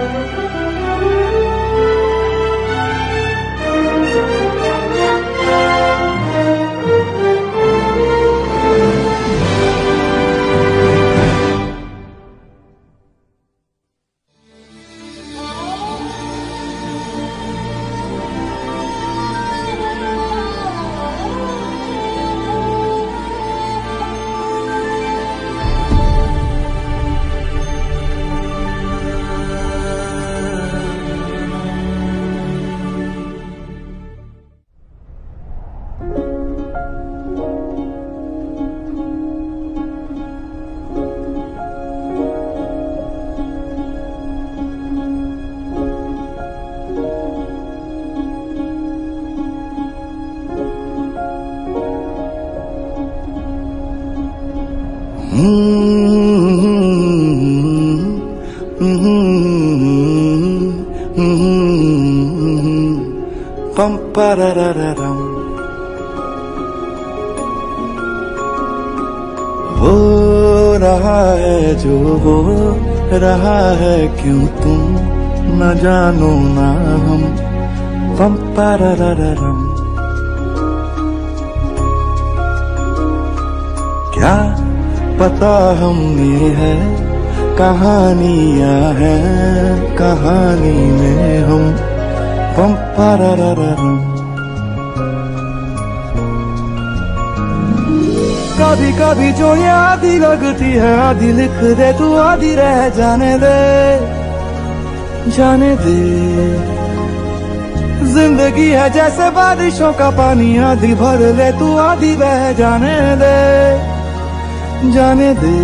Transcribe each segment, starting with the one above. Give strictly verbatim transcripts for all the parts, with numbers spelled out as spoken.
Pam parararam, हो रहा है जो हो रहा है, क्यों तुम न जानो ना हम। पम parararam, क्या पता हमने है कहानियां हैं, कहानी में हम। पम parararam, कभी कभी जो ये आधी लगती है आधी लिख दे तू, आधी रह जाने दे जाने दे। जिंदगी है जैसे बारिशों का पानी, आधी भर ले तू आधी बह जाने दे जाने दे।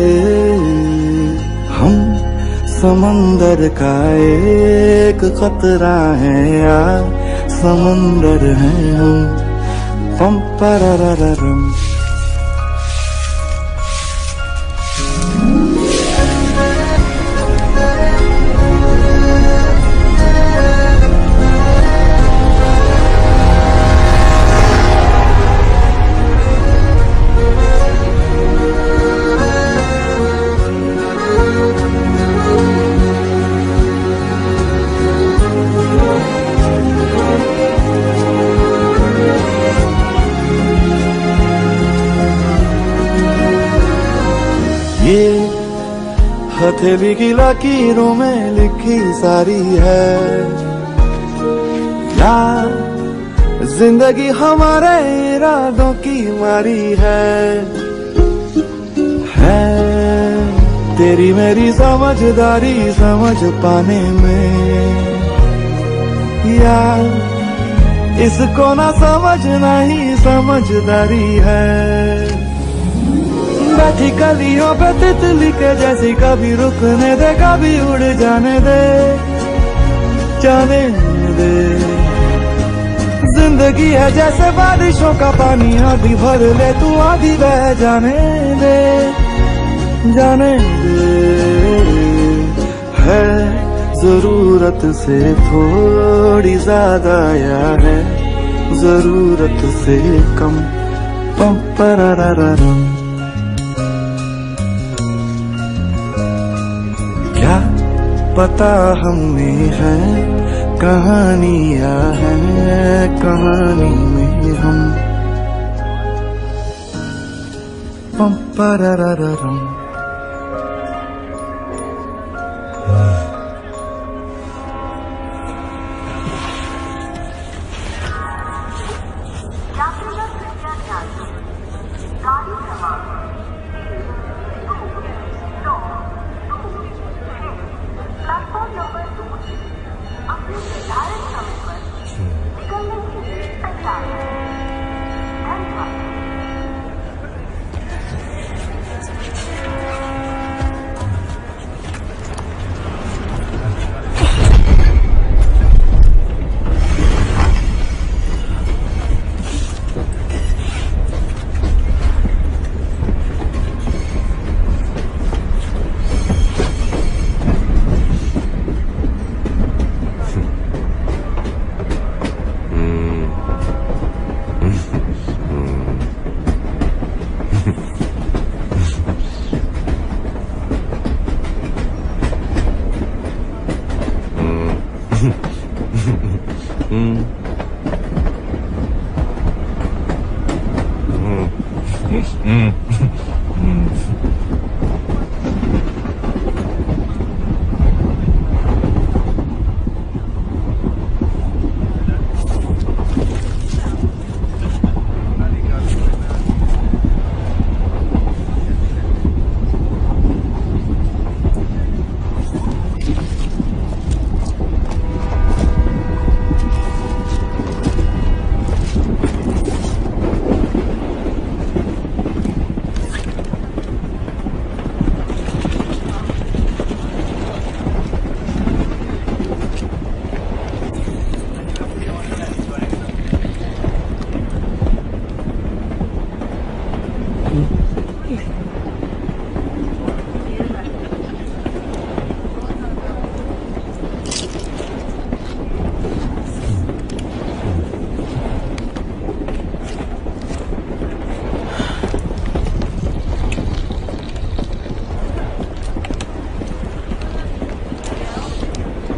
हम समंदर का एक खतरा है या समंदर है हम। पम parararam, ये हथेली की लकीरों में लिखी सारी है या जिंदगी हमारे इरादों की मारी है। है तेरी मेरी समझदारी समझ पाने में, या इसको ना समझना ही समझदारी है। बैठी कलियों पे तितली के जैसी, कभी रुकने दे कभी उड़ जाने दे जाने दे। जिंदगी है जैसे बारिशों का पानी, आधी भर ले तू आधी बह जाने दे जाने दे। है जरूरत से थोड़ी ज्यादा या है जरूरत से कम। पम parararam, क्या पता हमने है कहानियां हैं, कहानी में हम। पम parararam,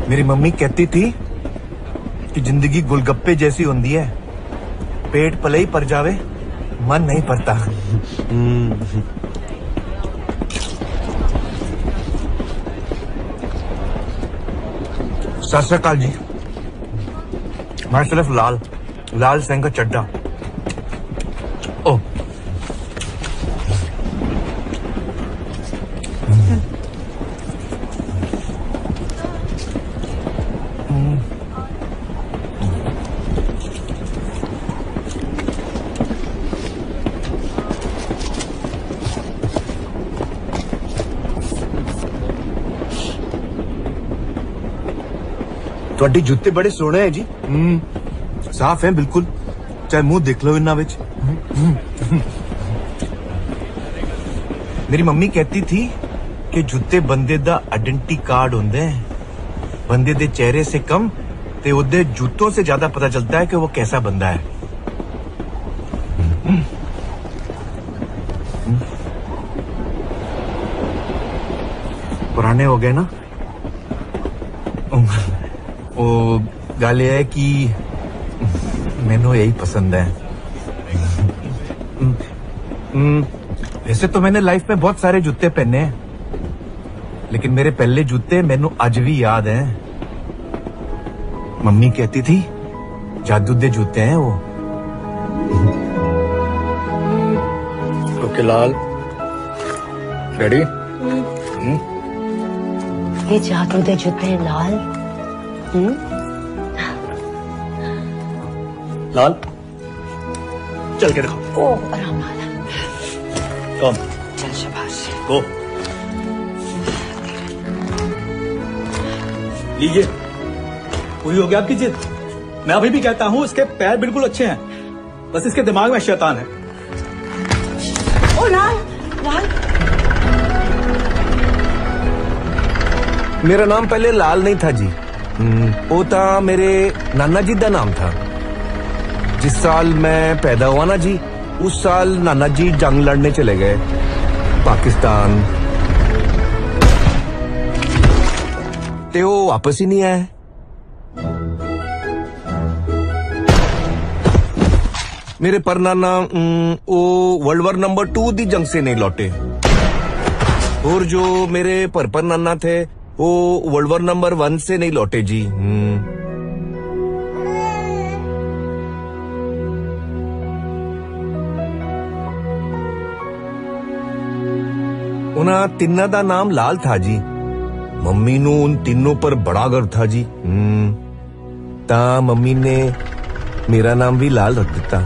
मेरी मम्मी कहती थी कि जिंदगी गुलगप्पे जैसी होती है, पेट पले ही पर जावे मन नहीं पड़ता। सत श्री अकाल जी, मैं सिर्फ लाल लाल सिंह का चड्डा। ओ ਤੁਹਾਡੇ ਜੁੱਤੇ बड़े सोहने हैं जी। हम्म साफ है बिल्कुल, चाहे मुंह देख लो इन्ना विच। मेरी मम्मी कहती थी कि जूते बंदे दा आइडेंटिटी कार्ड होंदे हैं, बंदे दे चेहरे से कम ते ओदे जूतों से ज्यादा पता चलता है कि वो कैसा बंदा है। पुराने हो गए ना। वो गल है कि मैनू यही पसंद है। वैसे तो मैंने लाइफ में बहुत सारे जूते पहने हैं, लेकिन मेरे पहले जूते मैनू आज भी याद हैं। मम्मी कहती थी जादू दे जूते हैं वो। Okay Lal, ready? ये जादू दे जूते हैं लाल। हम्म लाल चल के दिखाओ। ओ आराम वाला। कम चल शाबाश। गो लीजिए, पूरी हो गया आपकी जिद। मैं अभी भी कहता हूँ इसके पैर बिल्कुल अच्छे हैं, बस इसके दिमाग में शैतान है। ओ लाल लाल। मेरा नाम पहले लाल नहीं था जी, वो था मेरे नाना जी का नाम था। जिस साल मैं पैदा हुआ ना जी, उस साल नाना जी जंग लड़ने चले गए पाकिस्तान, ते वो वापस ही नहीं आए। मेरे परनाना वो वर्ल्ड वॉर नंबर टू दी जंग से नहीं लौटे, और जो मेरे पर पर नाना थे वो वर्ल्ड वॉर नंबर वन से नहीं लौटे जी। उन्हां तिन्ना दा नाम लाल था जी। मम्मी नू उन तीनों पर बड़ा गर्व था जी, ता मम्मी ने मेरा नाम भी लाल रख दिता।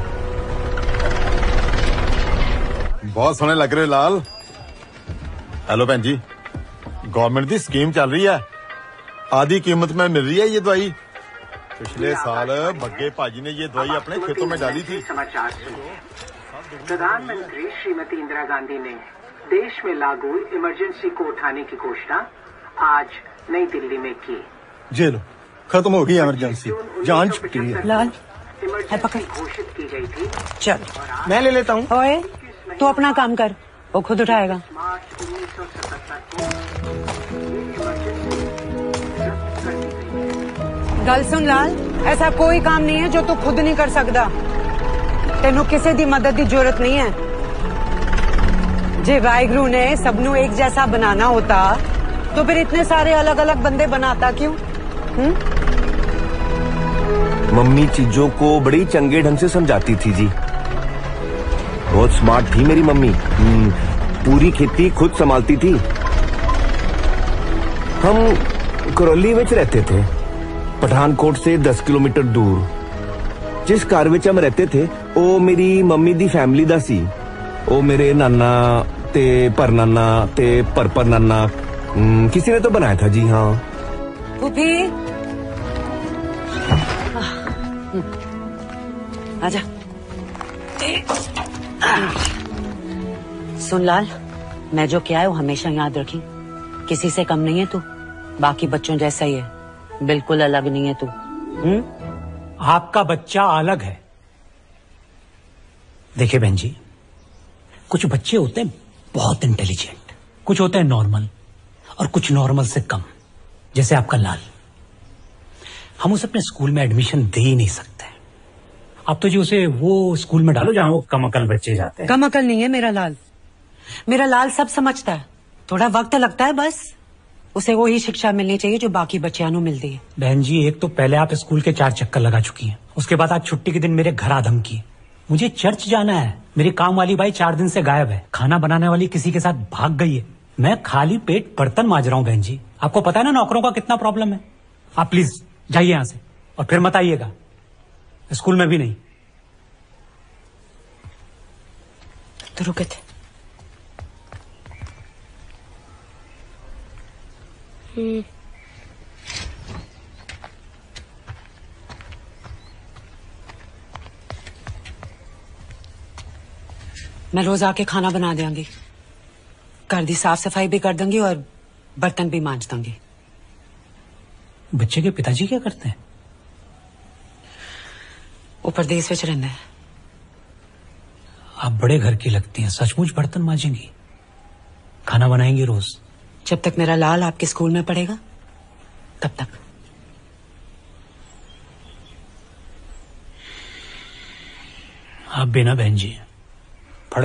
बहुत सोहने लग रहे लाल। हेलो भैन जी, गवर्नमेंट की स्कीम चल रही है, आधी कीमत में मिल रही है ये दवाई। पिछले साल बग्गे भाजी ने ये दवाई अपने खेतों में डाली थी। समाचार सुनिए। प्रधानमंत्री श्रीमती इंदिरा गांधी ने देश में लागू इमरजेंसी को उठाने की घोषणा आज नई दिल्ली में की। जे लो, खत्म हो गई इमरजेंसी, जान छुट्टी है। लाल इमरजेंसी घोषित की गई थी। चल मैं ले लेता हूँ। ओए तू अपना काम कर, वो खुद उठाएगा। मार्च उन्नीस सौ सतहत्तर को इमरजेंसी रद्द कर दी गई। गल सुन लाल, ऐसा कोई काम नहीं है जो तू खुद नहीं कर सकता। तेनू किसी दी मदद की जरूरत नहीं है। जे वाहिगुरु ने सबनू एक जैसा बनाना होता तो फिर इतने सारे अलग अलग बंदे बनाता क्यों? हुँ? मम्मी चीजों को बड़ी चंगे ढंग से समझाती थी जी, बहुत स्मार्ट थी मेरी मम्मी। पूरी खेती खुद संभालती थी। हम करौली में रहते थे, पठानकोट से दस किलोमीटर दूर। जिस घर में हम रहते थे वो मेरी मम्मी दी फैमिली दा सी। वो मेरे नाना ते पर नाना ते पर पर नाना किसी ने तो बनाया था जी। हाँ फूफी आजा। सुन लाल, मैं जो क्या है वो हमेशा याद रखी, किसी से कम नहीं है तू, बाकी बच्चों जैसा ही है, बिल्कुल अलग नहीं है तू। हम्म आपका बच्चा अलग है। देखिए बहन जी, कुछ बच्चे होते हैं बहुत इंटेलिजेंट, कुछ होते हैं नॉर्मल, और कुछ नॉर्मल से कम, जैसे आपका लाल। हम उसे अपने स्कूल में एडमिशन दे ही नहीं सकते। अब तो जी उसे वो स्कूल में डालो जहाँ वो कम अकल बच्चे जाते हैं। कम अकल नहीं है मेरा लाल, मेरा लाल सब समझता है, थोड़ा वक्त लगता है बस। उसे वो ही शिक्षा मिलनी चाहिए जो बाकी बच्चियां को मिलती है। बहन जी, एक तो पहले आप स्कूल के चार चक्कर लगा चुकी हैं, उसके बाद आज छुट्टी के दिन मेरे घर आधम की। मुझे चर्च जाना है, मेरी काम वाली बाई चार दिन से गायब है, खाना बनाने वाली किसी के साथ भाग गई है, मैं खाली पेट बर्तन मांज रहा हूँ। बहन जी, आपको पता है ना नौकरों का कितना प्रॉब्लम है। आप प्लीज जाइए यहाँ से और फिर मत आइएगा, स्कूल में भी नहीं। तो रुके थे। हम्म मैं रोज आके खाना बना देंगी, घर दी साफ सफाई भी कर दूंगी और बर्तन भी मांज दूंगी। बच्चे के पिताजी क्या करते हैं? वो परदेस विच रहंदा है। आप बड़े घर की लगती हैं, सचमुच बर्तन मांजेंगी, खाना बनाएंगी रोज? जब तक मेरा लाल आपके स्कूल में पढ़ेगा तब तक। आप भी ना बहन जी, पढ़ो।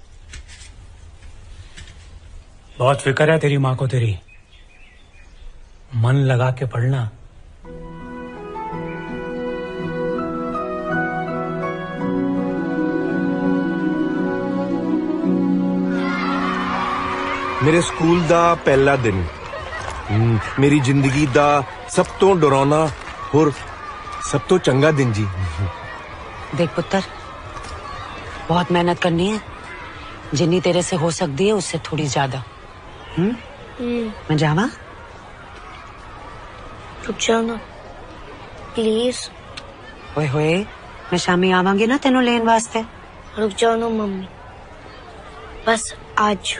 बहुत फिक्र है तेरी माँ को तेरी, मन लगा के पढ़ना। मेरे स्कूल दा पहला दिन मेरी जिंदगी दा सब तो डरावना और सब तो चंगा दिन जी। देख पुत्र, बहुत मेहनत करनी है, जिन्नी तेरे से हो सकती है उससे थोड़ी ज्यादा। हम्म मैं जावा? रुक जाओ ना प्लीज। ओए होए, मैं शामी आवांगी ना तेनों लेन वास्ते। रुक जाओ ना मम्मी, बस आज।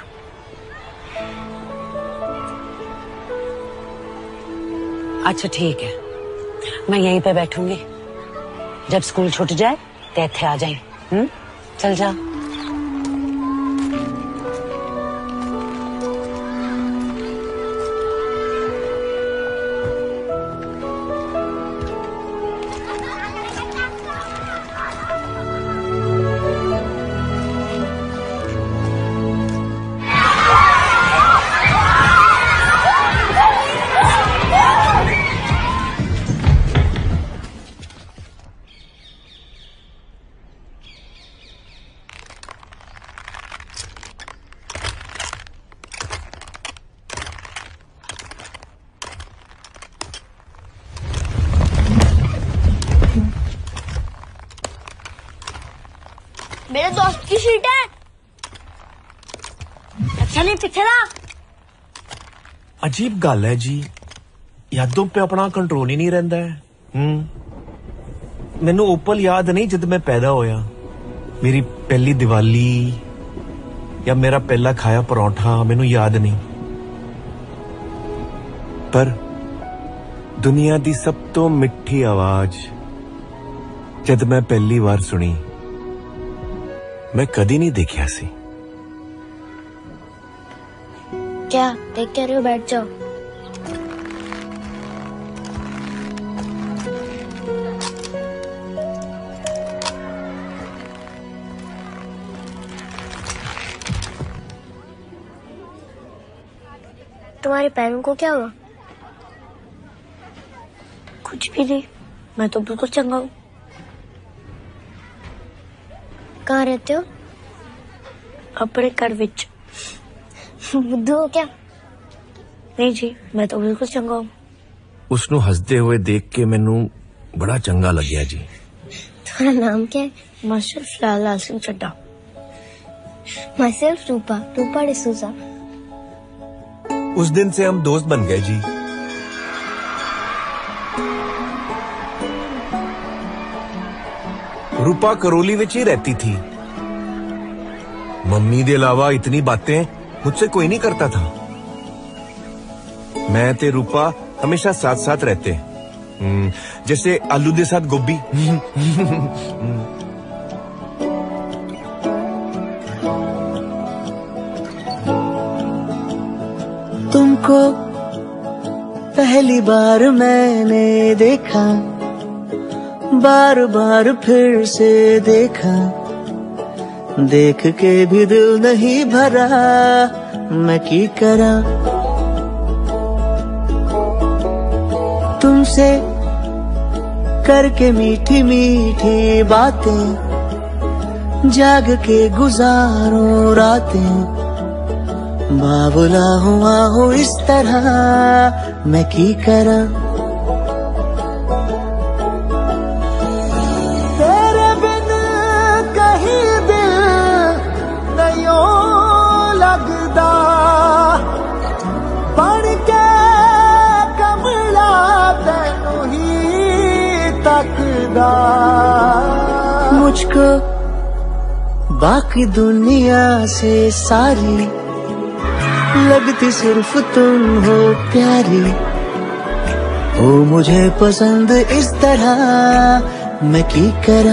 अच्छा ठीक है, मैं यहीं पे बैठूंगी, जब स्कूल छूट जाए तो इत्थे आ जाए। हम्म चल जा। मेरे दोस्त की सीट है, अच्छा नहीं पीछे ना। अजीब गल है जी, यादों पे अपना कंट्रोल ही नहीं रहता है। हम्म मैनू ओपल याद नहीं जब मैं पैदा होया, मेरी पहली दिवाली या मेरा पहला खाया परौंठा मैनू याद नहीं, पर दुनिया दी सब तो मिठी आवाज जब मैं पहली बार सुनी, मैं कदी नहीं देखिया सी। क्या देख क्या रहे हो, बैठ जाओ। तुम्हारे पैरों को क्या हुआ? कुछ भी नहीं, मैं तो बिल्कुल चंगा हूँ। कहाँ रहते हो? अपने घर विच। बुद्धू हो क्या? नहीं जी, मैं तो बिल्कुल चंगा हूँ। उसनु हंसते हुए देख के मैनू बड़ा चंगा लग्या जी। तुम्हारा नाम क्या है? मास्टर फिलहाल लाल सिंह चड्ढा। Myself Rupa, Rupa D'Souza. उस दिन से हम दोस्त बन गए जी। रूपा करौली विच ही रहती थी, मम्मी के अलावा इतनी बातें मुझसे कोई नहीं करता था। मैं ते रूपा हमेशा साथ साथ रहते, जैसे आलू के साथ गोभी। तुमको पहली बार मैंने देखा, बार बार फिर से देखा, देख के भी दिल नहीं भरा, मैं की करा। तुमसे करके मीठी मीठी बातें, जाग के गुजारूं रातें, बाबुला हुआ हूँ इस तरह, मैं की करा। तेरे बिन कहीं दिल नहीं लगदा, बन के कमला तैनू ही तकदा। मुझको बाकी दुनिया से सारी लगती सिर्फ तुम हो प्यारी, हो मुझे पसंद इस तरह, मैं की करा।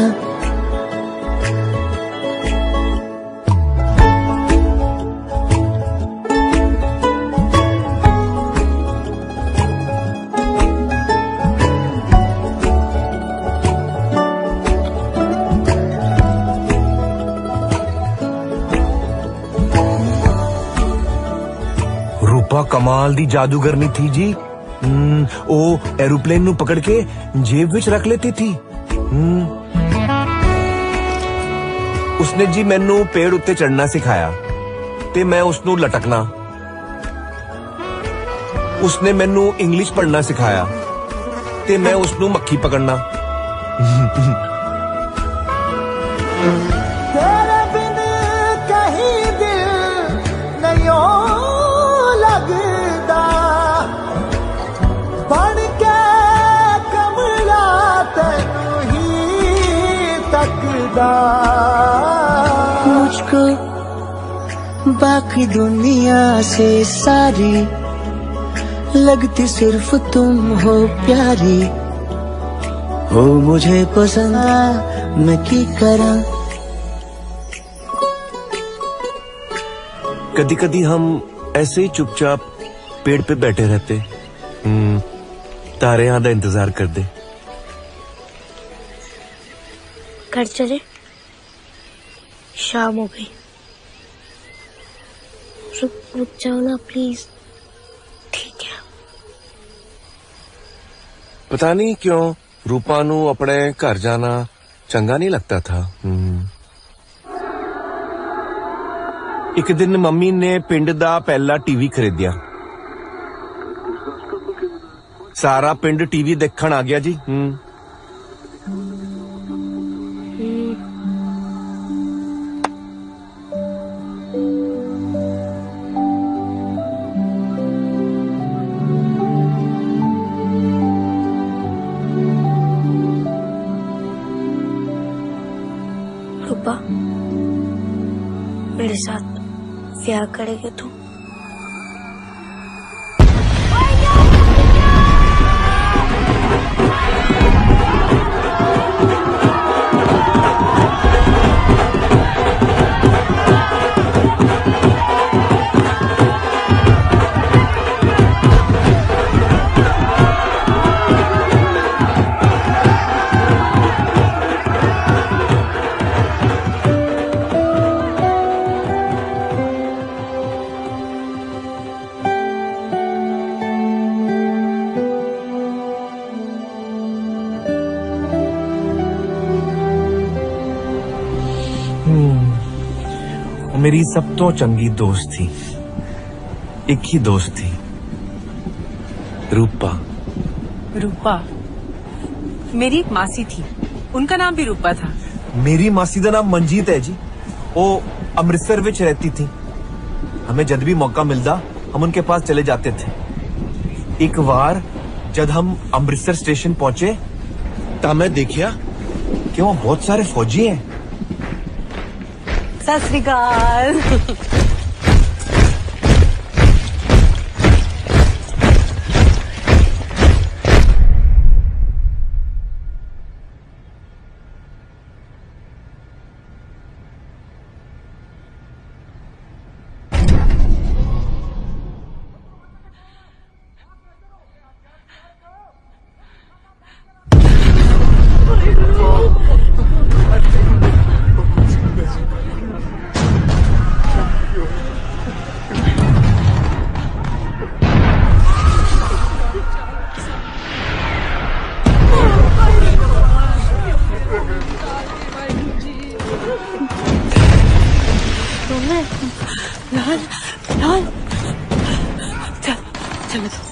कमाल दी जादूगरनी थी जी। ओ एरोप्लेन नु पकड़ के जेब विच रख लेती थी। उसने जी मैनू पेड़ उत्ते चढ़ना सिखाया ते मैं उसनू लटकना। उसने मैनू इंग्लिश पढ़ना सिखाया ते मैं उसनू मक्खी पकड़ना। तेरे बिन कहीं दिल नहीं लगदा, बन के कमला तैनू ही तकदा। मुझको बाकी दुनिया से सारी लगती सिर्फ तुम हो प्यारी, हो मुझे पसंद, मैं की करा। कदी कदी हम ऐसे ही चुपचाप पेड़ पे बैठे रहते, तारे आधा इंतजार कर दे। घर चले, शाम हो गई। रुक रुक जाओ ना प्लीज। ठीक है। पता नहीं क्यों रूपा नू अपने घर जाना चंगा नहीं लगता था। एक दिन मम्मी ने पिंड दा पहला टीवी खरीदिया। सारा पिंड टीवी देखण आ गया जी। रूपा, मेरे साथ प्यार करेगे तू? मेरी सब तो चंगी दोस्त थी, एक ही दोस्त थी, रूपा। रूपा मेरी एक मासी थी, उनका नाम भी रूपा था। मेरी मासी का नाम मंजीत है जी। वो अमृतसर विच रहती थी। हमें जब भी मौका मिलता हम उनके पास चले जाते थे। एक बार जब हम अमृतसर स्टेशन पहुंचे तो मैं देखा कि वहां बहुत सारे फौजी हैं। सत श्री अकाल। चलो तो।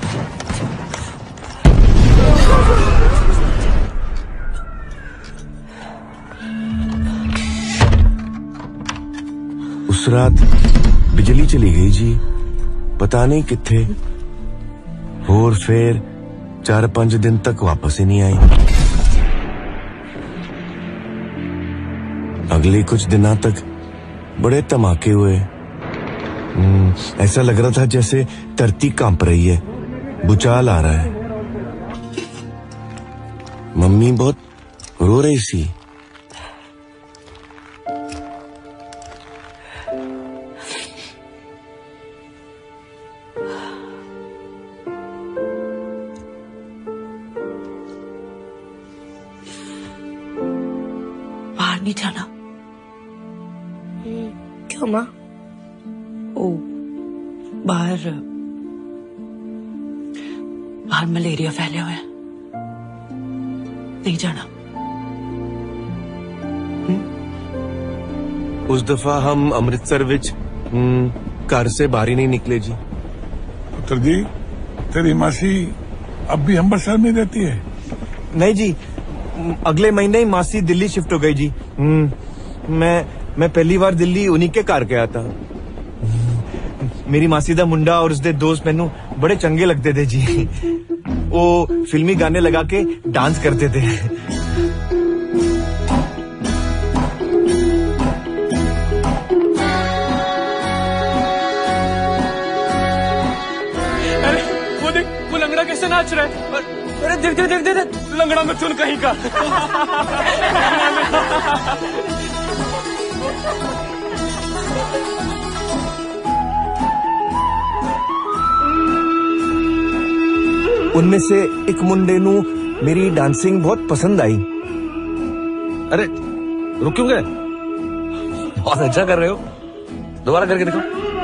उस रात बिजली चली गई जी, पता नहीं किथे, और फिर चार पांच दिन तक वापस ही नहीं आई। अगले कुछ दिनों तक बड़े धमाके हुए। ऐसा लग रहा था जैसे धरती कांप रही है, भूचाल आ रहा है। मम्मी बहुत रो रही सी। बाहर नहीं जाना। क्यों माँ? ओ, बाहर बाहर मलेरिया फैले हुए हैं, नहीं जाना। उस दफा हम अमृतसर विच घर से बाहर ही नहीं निकले जी। पुत्र जी, तेरी मासी अब भी अमृतसर में रहती है? नहीं जी, अगले महीने ही मासी दिल्ली शिफ्ट हो गई जी। मैं मैं पहली बार दिल्ली उन्हीं के घर गया था। मेरी मासी दा मुंडा और उसके दोस्त मैनू बड़े चंगे लगते थे जी। वो फिल्मी गाने लगा के डांस करते थे। अरे वो देख, वो लंगड़ा कैसे नाच रहा है। अरे देख देख देख देख, लंगड़ा में चुन कहीं का। उनमें से एक मुंडे नू मेरी डांसिंग बहुत पसंद आई। अरे रुक क्यों गए? बहुत अच्छा कर रहे हो, दोबारा करके दिखाओ।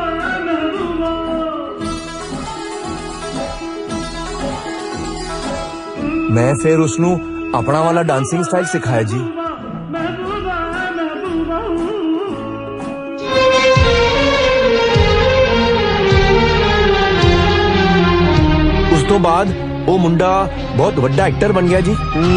मैं फिर उसनू अपना वाला डांसिंग स्टाइल सिखाया जी। उस तो बाद वो मुंडा बहुत बड़ा एक्टर बन गया जी।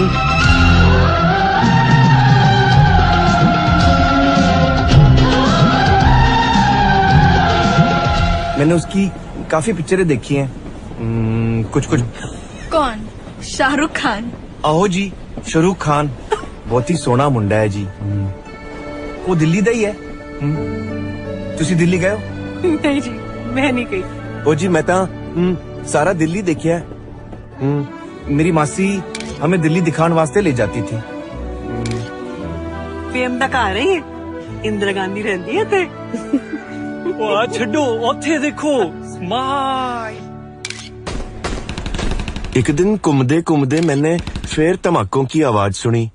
मैंने उसकी काफी पिक्चरें देखी हैं, कुछ कुछ। कौन? शाहरुख खान? आहो जी, शाहरुख खान बहुत ही सोना मुंडा है जी। वो दिल्ली दा ही है। तुसी दिल्ली गए हो? नहीं जी, मैं नहीं गई। ओ जी, मैं ता सारा दिल्ली देखिया है। मेरी मासी हमें दिल्ली दिखाने वास्ते ले जाती थी। पीएम तक आ रही है, इंदिरा गांधी रहती है थे। वाह छड्डो, ओथे देखो, स्माइल। एक दिन घूमदे घूमदे मैंने फिर धमाकों की आवाज सुनी।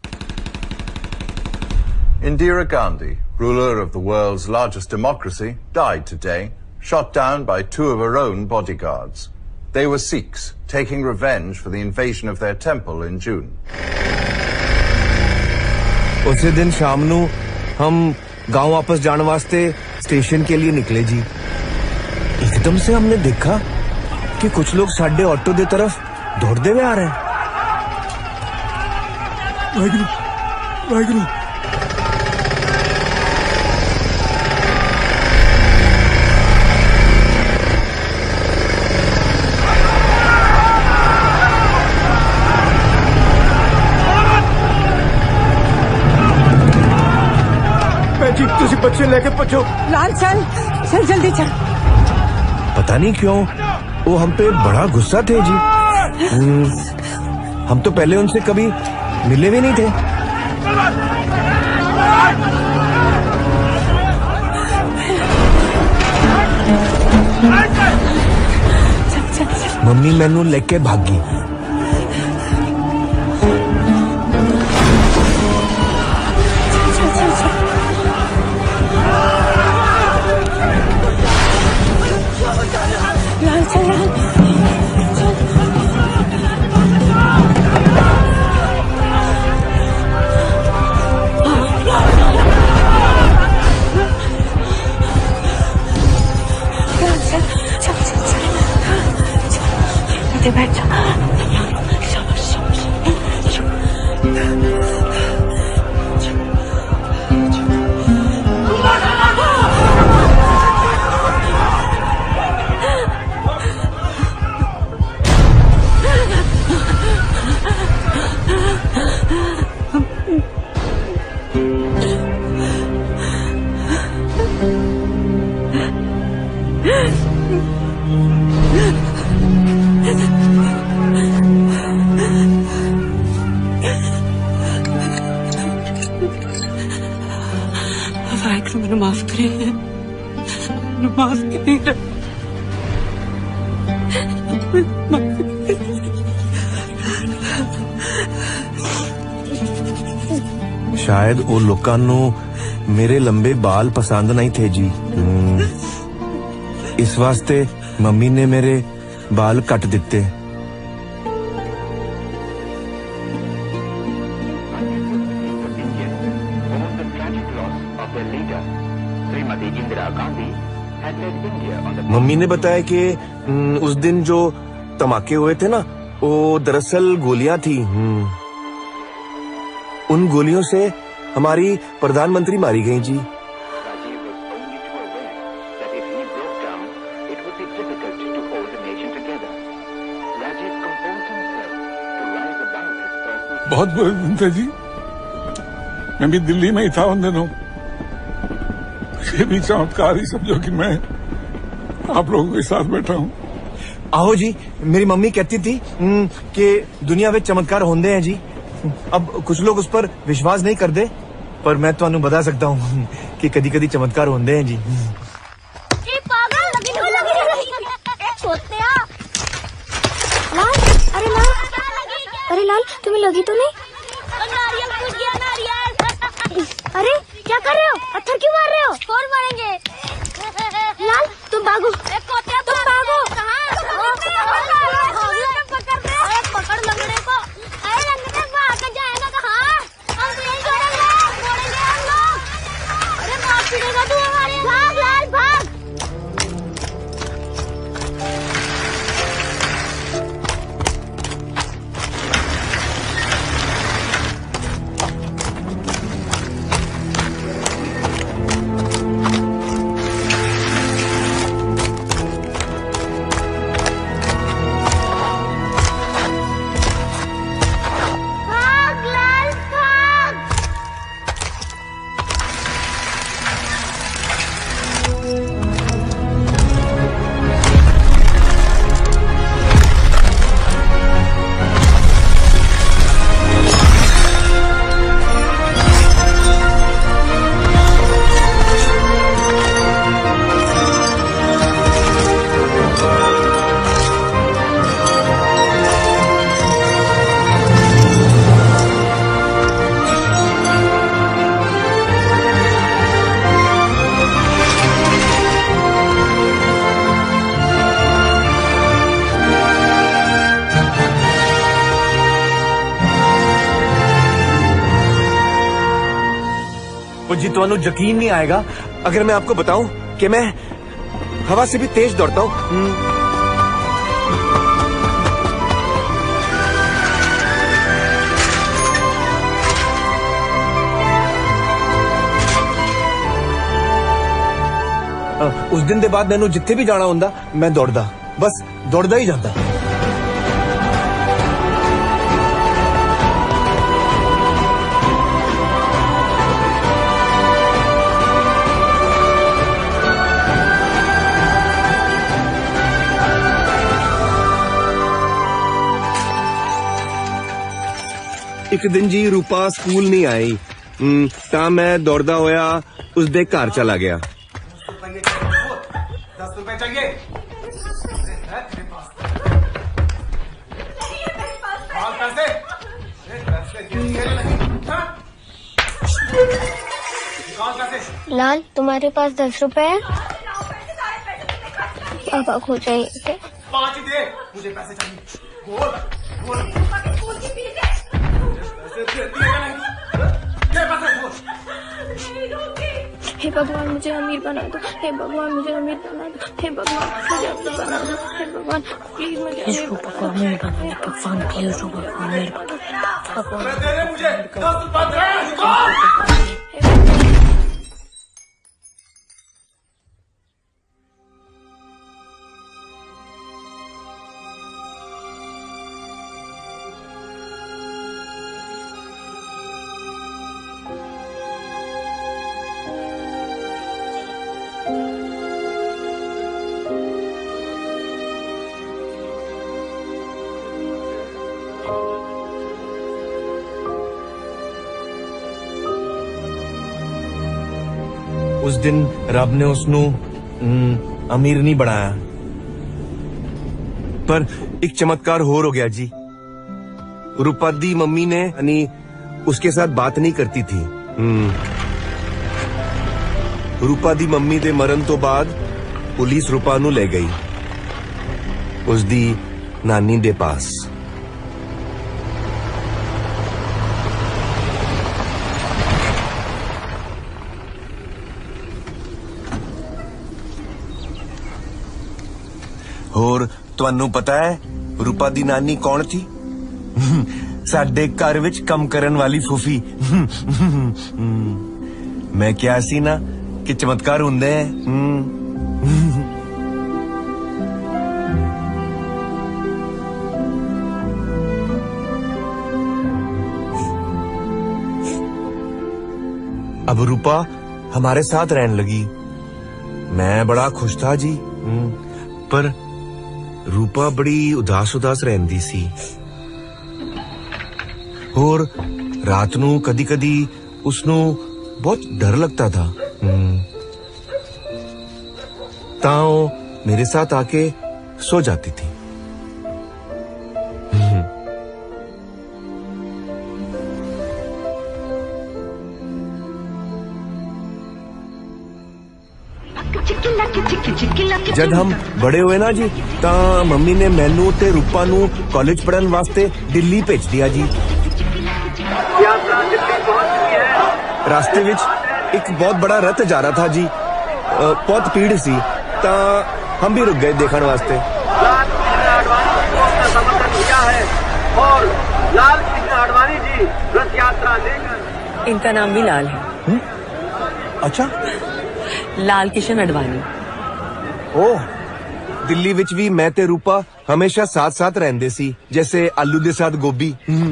Indira Gandhi, ruler of the world's largest democracy, died today, shot down by two of her own bodyguards. They were Sikhs, taking revenge for the invasion of their temple in June. उसी दिन शाम नू हम गांव वापस जाने वास्ते station के लिए निकले जी। एकदम से हमने देखा कि कुछ लोग साडे ऑटो की तरफ दौड़ते हुए आ रहे हैं। वाहिगुरु, वाहिगुरु। जी, तुसी बच्चे लेके पछो। लाल चल चल जल्दी चल। पता नहीं क्यों वो हम पे बड़ा गुस्सा थे जी। हम तो पहले उनसे कभी मिले भी नहीं थे। मम्मी मैनू लेके भागी। इधर बैठ जा। शाबाश शाबाश। मैंने माफ करे, मैंने माफ करे। शायद वो लोकां नू मेरे लंबे बाल पसंद नहीं थे जी, इस वास्ते मम्मी ने मेरे बाल कट दिते। मम्मी ने बताया कि उस दिन जो धमाके हुए थे ना, वो दरअसल गोलियां थी। उन गोलियों से हमारी प्रधानमंत्री मारी गई जी। बहुत बुरे दिन थे जी, मैं भी दिल्ली में ही था उन दिनों। ये भी चमत्कार ही समझो कि मैं आप लोगों के साथ बैठा हूँ। आहो जी, मेरी मम्मी कहती थी कि दुनिया में चमत्कार होंदे हैं जी। अब कुछ लोग उस पर विश्वास नहीं करते, पर मैं तो बता सकता हूँ कि कदी कदी चमत्कार होंदे हैं जी। लाल, अरे लाल, अरे लाल, तुम्हें लगी तो नहीं? नारियल टूट गया, नारियल। अरे क्या कर रहे हो? पत्थर क्यों मार रहे हो? कौन मारेंगे? लाल, तुम भागो, तुम भागो। पकड़ लंगड़े को। अरे लंगड़े भाग जाएगा कहाँ? हम तो यही छोड़ेंगे, छोड़ेंगे हम लोग। अरे मार पीड़ेगा तू हमारे। भाग लाल भाग। जी तो यकीन नहीं आएगा अगर मैं आपको बताऊं कि मैं हवा से भी तेज दौड़ता हूं। उस दिन के बाद मैनू जिथे भी जाना होंदा मैं दौड़दा, बस दौड़दा ही जाता। एक दिन जी रूपा स्कूल नहीं आई, ता मैं दौड़दा होया उसदे घर चला गया। दस रुपए चाहिए? लाल, तुम्हारे पास दस रुपए है? पापा खो जाएंगे। पाँच दे, मुझे पैसे चाहिए। बोल, बोल। हे भगवान मुझे अमीर बना दो, हे भगवान मुझे अमीर बना दो, हे भगवान मुझे अमीर बना दो, हे भगवान प्लीज मुझे अमीर बना दो, भगवान प्लीज भगवान अमीर बना दो, भगवान दे दे मुझे दस पंद्रह। उस दिन रब ने उसनू अमीर नहीं बनाया, पर एक चमत्कार होर हो गया जी। रूपा दी मम्मी ने यानी उसके साथ बात नहीं करती थी। रूपा दी मम्मी दे मरण तो बाद पुलिस रूपा नू ले गई उस दी नानी दे पास। ਹੋਰ ਤੁਹਾਨੂੰ ਪਤਾ ਹੈ ਰੂਪਾ ਦੀ ਨਾਨੀ ਕੌਣ ਥੀ? ਸਾਡੇ ਘਰ ਵਿੱਚ ਕੰਮ ਕਰਨ ਵਾਲੀ ਫੂਫੀ। ਮੈਂ ਕਿਹਾ ਸੀ ਨਾ ਕਿ ਚਮਤਕਾਰ ਹੁੰਦੇ ਹੈ। अब रूपा हमारे साथ रहने लगी। मैं बड़ा खुश था जी, पर रूपा बड़ी उदास उदास रहंदी सी। और रात नू कदी कदी उसनू बहुत डर लगता था। ताओ मेरे साथ आके सो जाती थी। जब हम बड़े हुए ना जी, ता मम्मी ने मैनू ते रूपा नू कॉलेज पढ़न वास्ते दिल्ली भेज दिया जी। रास्ते विच एक बहुत बड़ा रथ जा रहा था जी। बहुत भीड़ सी, ता हम भी रुक गए देखने वास्ते। और लाल कृष्ण आडवाणी जी रथ यात्रा लेकर। इनका नाम भी लाल है। हुँ? अच्छा, लाल किशन अडवाणी। ओह, दिल्ली विच भी मैं ते रूपा हमेशा साथ साथ रहंदे सी, जैसे आलू दे साथ गोभी।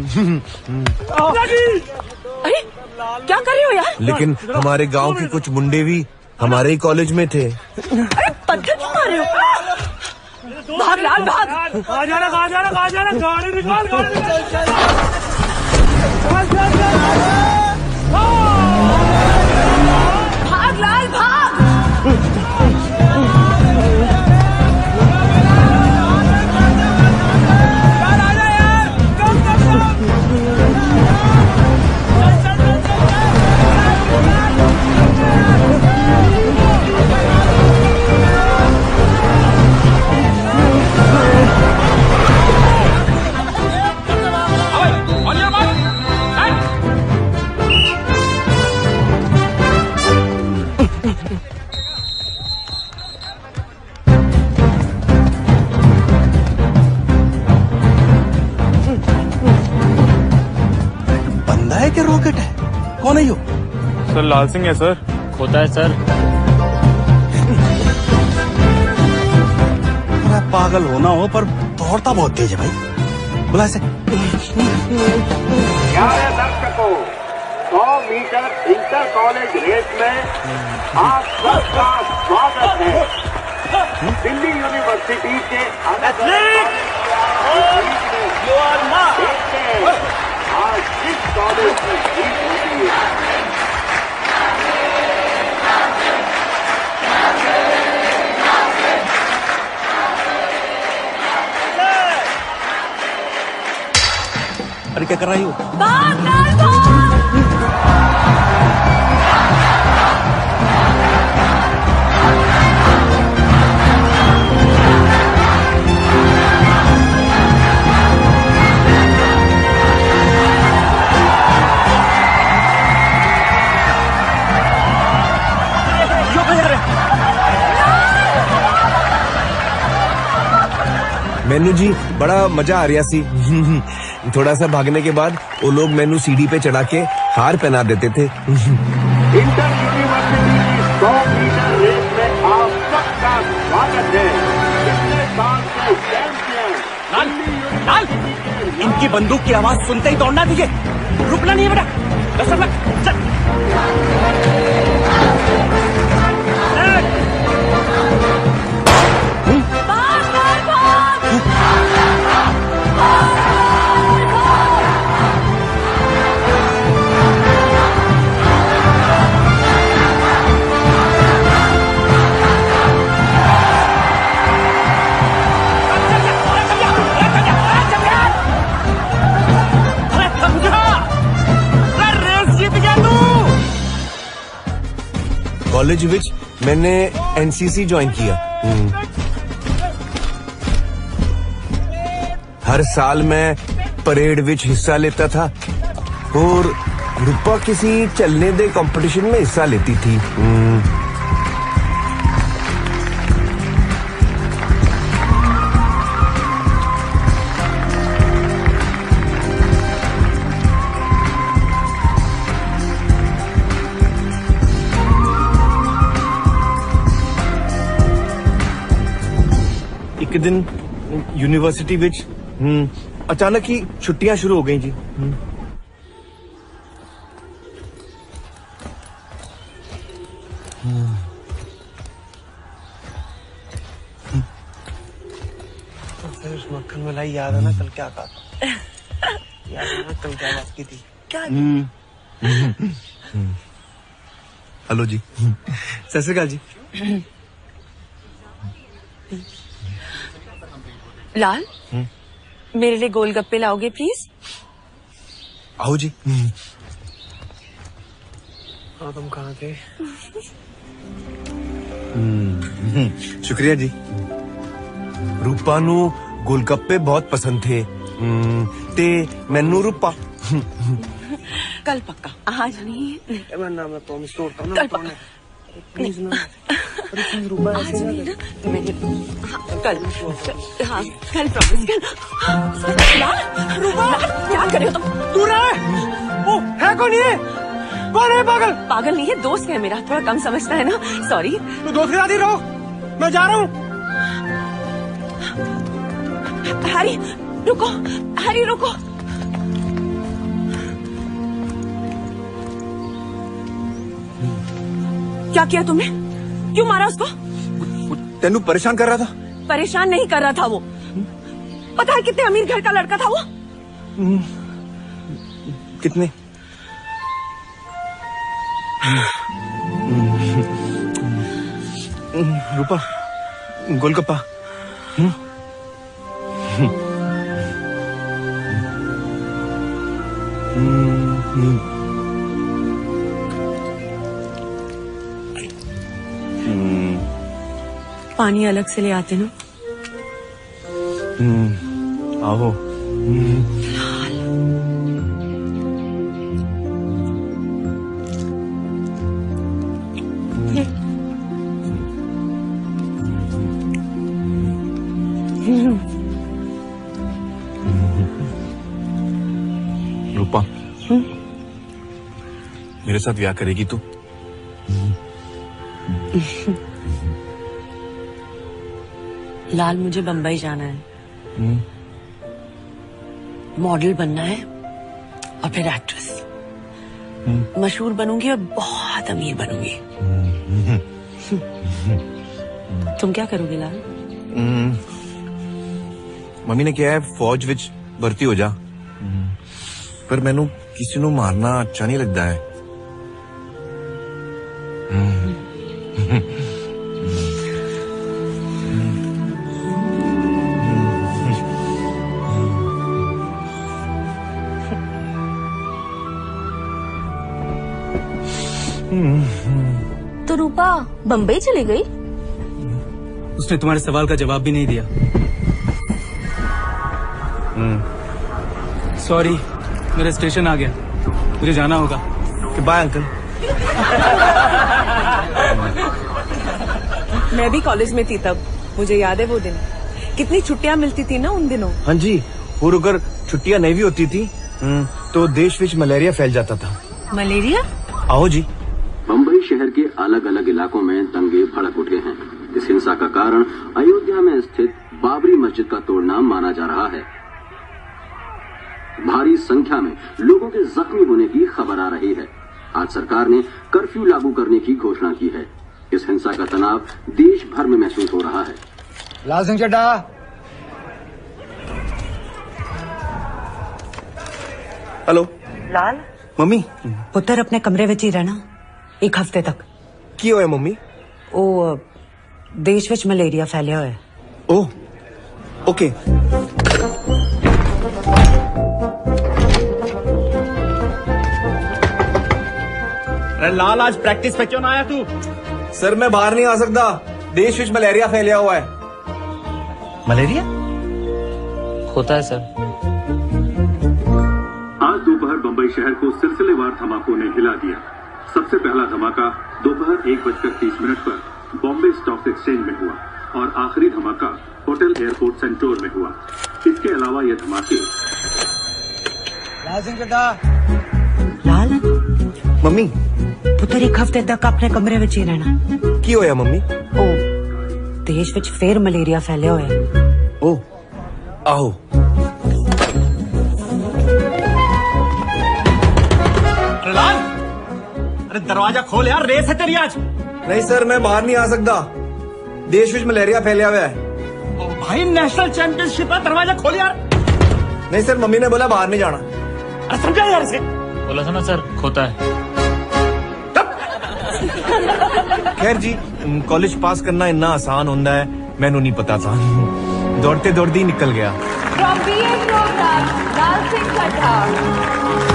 अरे क्या कर रहे हो यार? लेकिन हमारे गांव के कुछ मुंडे भी हमारे ही कॉलेज में थे। अरे पत्थर क्यों मार रहे हो? भाग लाल भाग। आ जाना आ जाना आ जाना, गाड़ी निकाल गाड़ी निकाल। भाग लाल भाग। क्या रॉकेट है? कौन है यो? सर लाल सिंह है सर। होता है सर। पागल होना हो पर दौड़ता बहुत तेज है भाई। बुला इसे। प्यारे दर्शकों, सौ मीटर इंटर कॉलेज रेस में आप सबका स्वागत है। दिल्ली यूनिवर्सिटी के आज जिस कॉलेज में जीत होती है। अरे क्या कर रही हो? भाग लाल भाग। मैनू जी बड़ा मजा आ रहा सी। थोड़ा सा भागने के बाद वो लोग मैनू सीढ़ी पे चढ़ा के हार पहना देते थे। इंटर यूनिवर्सिटी की सौ मीटर रेस में आप सबका स्वागत है। पिछले साल के चैंपियन लाल, लाल, इनकी बंदूक की आवाज सुनते ही दौड़ना तुझे, रुकना नहीं है बेटा। बस अब चल। कॉलेज विच मैंने एनसीसी ज्वाइन किया। हर साल मैं परेड विच हिस्सा लेता था और रूपा किसी चलने दे कंपटीशन में हिस्सा लेती थी। एक दिन यूनिवर्सिटी विच अचानक ही छुट्टियां शुरू हो गई जी। फिर मक्खन मलाई याद है ना कल क्या कहा था? याद है ना कल क्या बात की थी? क्या? हेलो जी। सत श्री अकाल जी। लाल, मेरे लिए गोलगप्पे लाओगे प्लीज? आओ जी। हाँ, तुम कहाँ थे? शुक्रिया जी। रूपा नू गोलगप्पे बहुत पसंद थे ते मैनू रूपा। कल पक्का, आज नहीं। मैं ना मैं प्रॉमिस तोड़ता हूँ। कल पक्का। प्लीज ना। अरे प्लीज रूपा आज नहीं ना, मैंने हाँ, कल हाँ कल प्रॉमिस कर। लाल, रूपा, क्या कर रहे हो तुम? तू रहा है? ओ, है कौन ये? कौन है पागल? पागल नहीं है, दोस्त है मेरा, थोड़ा कम समझता है ना, सॉरी। तू दोस्त के साथ ही रहो, मैं जा रहा हूँ। हैरी, रुको, हैरी रुको। क्या किया तुमने? क्यों मारा उसको? तेनू परेशान कर रहा था। परेशान नहीं कर रहा था वो। पता है कितने अमीर घर का लड़का था वो? कितने? रूपा, गोलगप्पा। पानी अलग से ले आते ना। आओ। रूपा, मेरे साथ ब्याह करेगी तू? लाल, मुझे बंबई जाना है, मॉडल बनना है और फिर एक्ट्रेस। मशहूर बनूंगी और बहुत अमीर बनूंगी। तुम क्या करोगे लाल? मम्मी ने कहा है फौज विच भर्ती हो जा, पर मैनू किसी नू मारना अच्छा नहीं लगता है। तो रूपा बम्बई चली गई? उसने तुम्हारे सवाल का जवाब भी नहीं दिया। सॉरी, मेरा स्टेशन आ गया, मुझे जाना होगा। Bye uncle. मैं भी कॉलेज में थी तब, मुझे याद है वो दिन। कितनी छुट्टियां मिलती थी ना उन दिनों। हाँ जी, और अगर छुट्टियां नहीं भी होती थी तो देश विच मलेरिया फैल जाता था। मलेरिया? आओ जी। मुंबई शहर के अलग अलग इलाकों में दंगे भड़क उठे हैं। इस हिंसा का कारण अयोध्या में स्थित बाबरी मस्जिद का तोड़ना माना जा रहा है। भारी संख्या में लोगों के जख्मी होने की खबर आ रही है। आज सरकार ने कर्फ्यू लागू करने की घोषणा की है। इस हिंसा का तनाव देश भर में महसूस हो रहा है। लाल सिंह चड्ढा। Hello Lal mummy. पुत्र अपने कमरे विच ही रहना एक हफ्ते तक। की होया मम्मी? ओ देश विच मलेरिया फैलिया होया। Oh okay. अरे लाल, आज प्रैक्टिस पे क्यों ना आया तू? सर मैं बाहर नहीं आ सकता, देश विच मलेरिया फैलिया हुआ है। मलेरिया होता है सर। आज दोपहर बंबई शहर को सिलसिलेवार धमाकों ने हिला दिया। सबसे पहला धमाका दोपहर एक बजकर तीस मिनट पर बॉम्बे स्टॉक एक्सचेंज में हुआ और आखिरी धमाका होटल एयरपोर्ट सेंटोर में हुआ। इसके अलावा ये धमाके लाल सिंह चड्ढा। लाल मम्मी। पुत्र एक हफ्ते तक अपने कमरे विच ही रहना। की होया मम्मी? ओ देश विच फिर मलेरिया फैलिया होया। ओ आओ। अरे लाल, अरे दरवाजा खोल यार, रेस है तेरी आज। नहीं सर, मैं बाहर नहीं आ सकता, देश विच मलेरिया फैलिया हुआ है। ओ भाई, नेशनल चैंपियनशिप है, दरवाजा खोल यार। नहीं सर, मम्मी ने बोला बाहर नहीं जाना। अरे समझा यार इसे। बोला था ना सर, खोता है। खैर जी, कॉलेज पास करना इतना आसान होता है मैनू नहीं पता था। दौड़ते दौड़ते ही निकल गया। From B A program, Lal Singh Chaddha.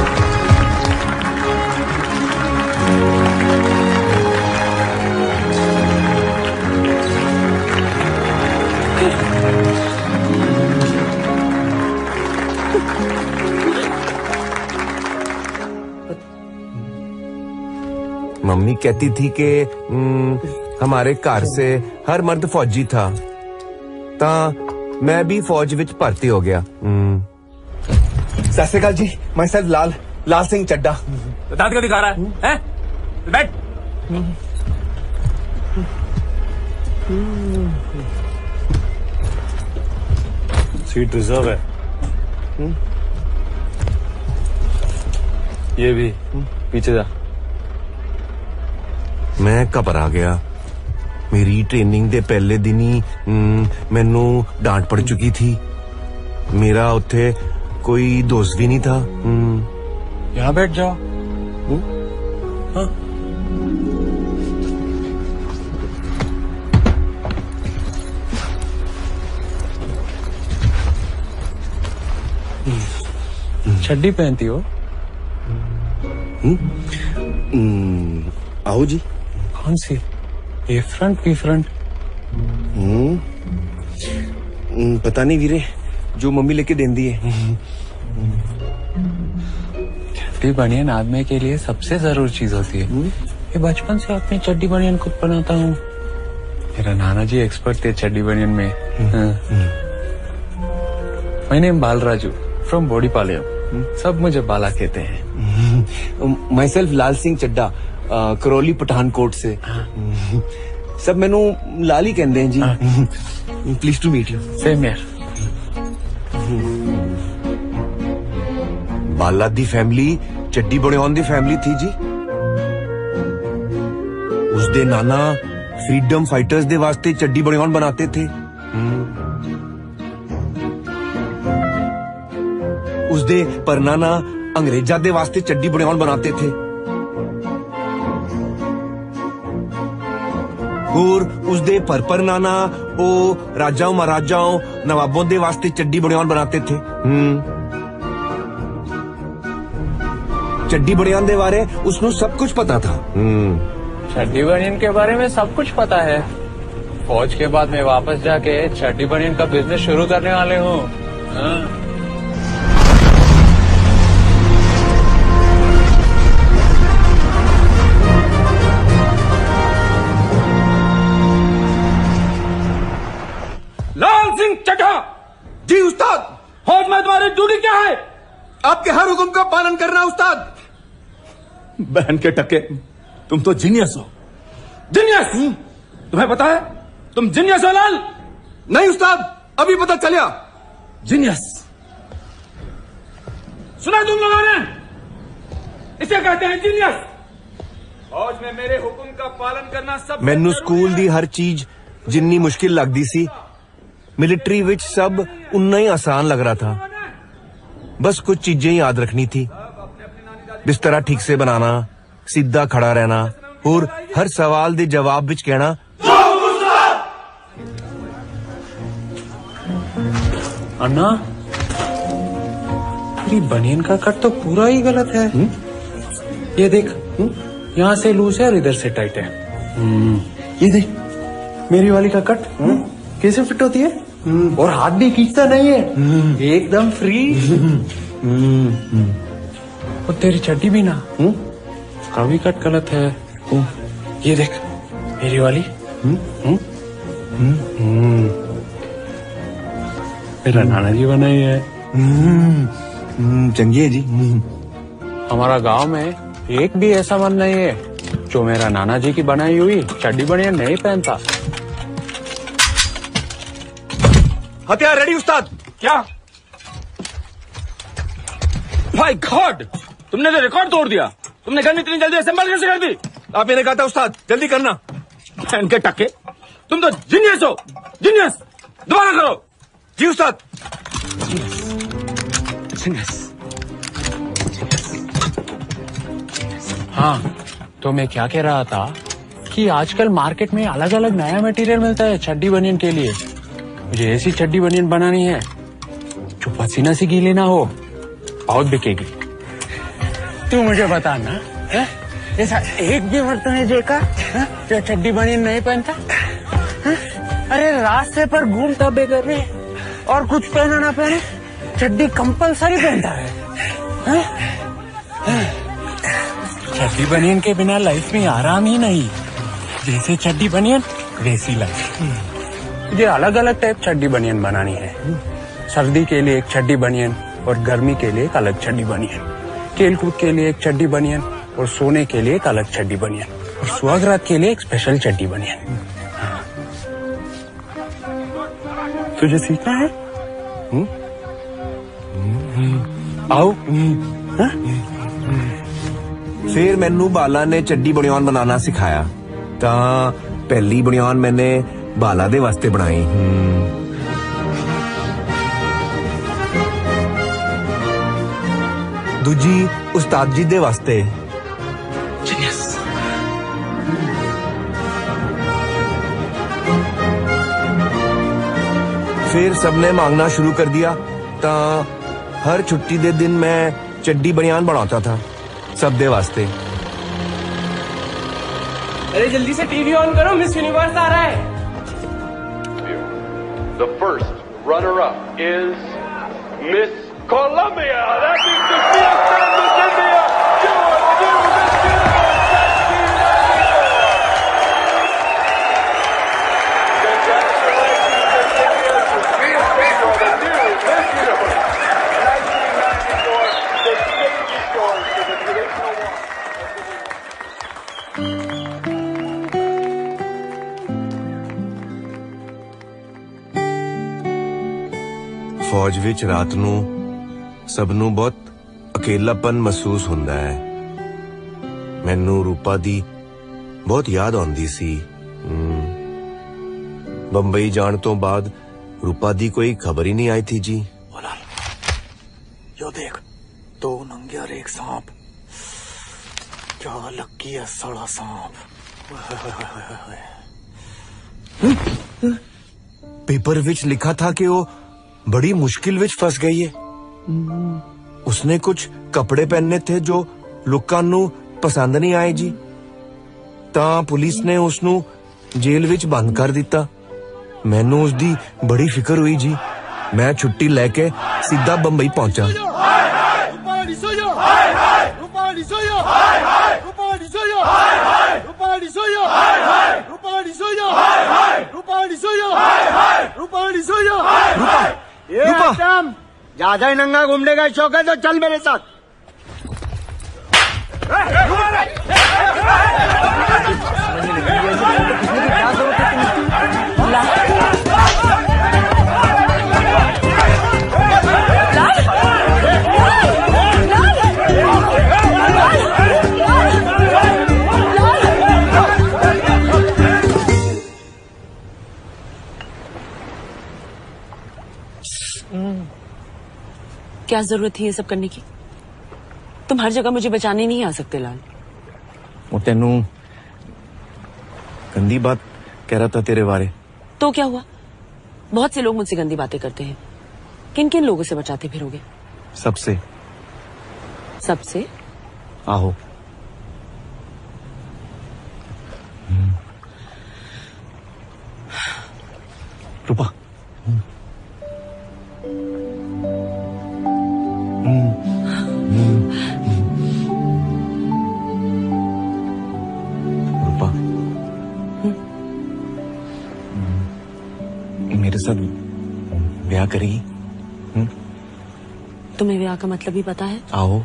Mummy कहती थी कि हमारे घर से हर मर्द फौजी था, ता मैं भी फौज विच भर्ती हो गया। सत श्री अकाल जी, माई सेल्फ लाल लाल सिंह चड्ढा। दांत क्यों दिखा रहा है, हैं? बैठ। सीट रिजर्व है। ये भी पीछे जा। मैं घबरा गया। मेरी ट्रेनिंग दे पहले दिन ही मैनू डांट पड़ चुकी थी। मेरा उत्थे कोई दोस्त भी नहीं था। यहाँ बैठ जाओ। हाँ? चड्डी पहनती हो? आओ जी। कौन सी? A front B front? हम्म, पता नहीं वीरे, जो मम्मी लेके देंदी है। चड्डी बनियान आदमी के लिए सबसे जरूरी चीज होती है। ये बचपन से अपनी चड्डी बनियान खुद बनाता हूँ। मेरा नाना जी एक्सपर्ट थे चड्डी बनियान में। My name Balraju from Bodipalayam. सब मुझे बाला कहते हैं। माई सेल्फ लाल सिंह चड्ढा, करौली पठानकोट से। सब मैनू लाल ही कहते हैं जी। Please to meet you. Same यार। बाला दी फैमिली चड्डी बनियान दी फैमिली थी जी। उसदे नाना फ्रीडम फाइटर्स दे वास्ते चड्डी बनियान बनाते थे। उसदे परनाना अंग्रेजा दे वास्ते चड्डी बनियान बनाते थे। और उसदे परपर नाना ओ राजाओं महाराजाओं नवाबों दे वास्ते चड्डी बनियान बनाते थे। चड्डी बनियान दे बारे उसनु सब कुछ पता था। चड्डी बनियान के बारे में सब कुछ पता है। फौज के बाद मैं वापस जाके चड्डी बनियान का बिजनेस शुरू करने वाले हूँ। लाल सिंह ड्यूटी क्या है? आपके हर हुक्म का पालन करना उस्ताद। बहन के टक्के, तुम तो जीनियस हो, जीनियस। तुम्हें पता है तुम जीनियस हो लाल? नहीं उस्ताद, अभी पता चलिया। जीनियस सुना तुम लोगों ने? इसे कहते हैं जीनियस। फौज में मेरे हुक्म का पालन करना सब मैनू स्कूल दी हर चीज जिन्नी मुश्किल लगदी सी, मिलिट्री विच सब उन्ना ही आसान लग रहा था। बस कुछ चीजें याद रखनी थी, बिस्तरा ठीक से बनाना, सीधा खड़ा रहना और हर सवाल दे जवाब विच कहना अन्ना, तेरी बनियन का कट तो पूरा ही गलत है। हुँ? ये देख, यहाँ से लूज है और इधर से टाइट है। ये देख, मेरी वाली का कट कैसे फिट होती है और हाथ भी खींचता नहीं है, एकदम फ्री। और तेरी चड्डी भी ना, उसका भी कट गलत है। ये देख, मेरी वाली मेरा नाना जी बनाई है। चंगी है जी। हमारा गांव में एक भी ऐसा मन नहीं है जो मेरा नाना जी की बनाई हुई चड्डी बनियान नहीं पहनता। हथियार रेडी उस्ताद। क्या? माय गॉड, तुमने तो रिकॉर्ड तोड़ दिया। तुमने गन इतनी जल्दी असेंबल कैसे कर दी? आप मैंने कहा था उस्ताद जल्दी करना। बहन के टक्के, तुम तो जीनियस हो, जीनियस। दोबारा करो। जी उस्ताद। हाँ, तो मैं क्या कह रहा था कि आजकल मार्केट में अलग अलग नया मटेरियल मिलता है चड्डी बनियन के लिए। मुझे ऐसी चड्डी बनियन बनानी है जो पसीना से गीली ना हो, बहुत बिकेगी। तू मुझे बता ना, है? ऐसा एक भी मर्द ने देखा जो चड्डी बनियन नहीं पहनता? है? अरे रास्ते पर घूमता बेगर और कुछ पहना ना पहने, चड्डी कंपलसरी पहनता है, है? चड्डी बनियन के बिना लाइफ में आराम ही नहीं। जैसे चड्डी बनियन वैसी लाइफ। मुझे अलग अलग टाइप चड्डी बनियन बनानी है। सर्दी के लिए एक चड्डी बनियन और गर्मी के लिए एक अलग चड्डी बनियन, खेल कूद के लिए एक चड्डी बनियन और सोने के लिए एक अलग चड्डी बनियन और सुहागरात के लिए एक स्पेशल चड्डी बनियन। तुझे सीखना है? हुँ? आओ। हाँ? फिर मैनू बाला ने चड्डी बनियान बनाना सिखाया, तां पहली बनियान मैंने बाला दे वास्ते बनाई। दूजी उस्ताद जी दे वास्ते। फिर सबने मांगना शुरू कर दिया, तां हर छुट्टी दे दिन मैं चड्डी बनियान बनाता था सब दे वास्ते। अरे जल्दी से टीवी ऑन करो, मिस यूनिवर्स आ रहा है। The first runner-up is Miss Colombia. That means Miss Fiesta and Miss India. You are the new Miss फौज विच रात नू सबनू बहुत अकेलापन महसूस हुंदा है। मैनू रूपा दी बहुत याद आउंदी सी। बंबई जान तो बाद रूपा दी कोई खबर ही नहीं आई थी जी। यो देख, दो नंगे और एक सांप। क्या लक्की है सड़ा सांप। पेपर विच लिखा था कि वो बड़ी मुश्किल विच फंस गई है। उसने कुछ कपड़े पहनने थे जो लोकां नू पसंद नहीं आए जी, तां पुलिस ने उसनू जेल विच बंद कर दिता। मैनू उसदी बड़ी फिक्र हुई जी। मैं छुट्टी लेके सीधा बंबई पहुंचा। ज्यादा ही नंगा घूमने का शौक है तो चल मेरे साथ। क्या जरूरत थी ये सब करने की? तुम हर जगह मुझे बचाने नहीं आ सकते लाल। वो तेनू गंदी बात कह रहा था तेरे बारे। तो क्या हुआ? बहुत से लोग मुझसे गंदी बातें करते हैं। किन किन लोगों से बचाते फिरोगे? सबसे। सबसे? आहो। रूपा, रूपा, मेरे साथ ब्याह करेगी? तुम्हें ब्याह का मतलब ही पता है? आओ।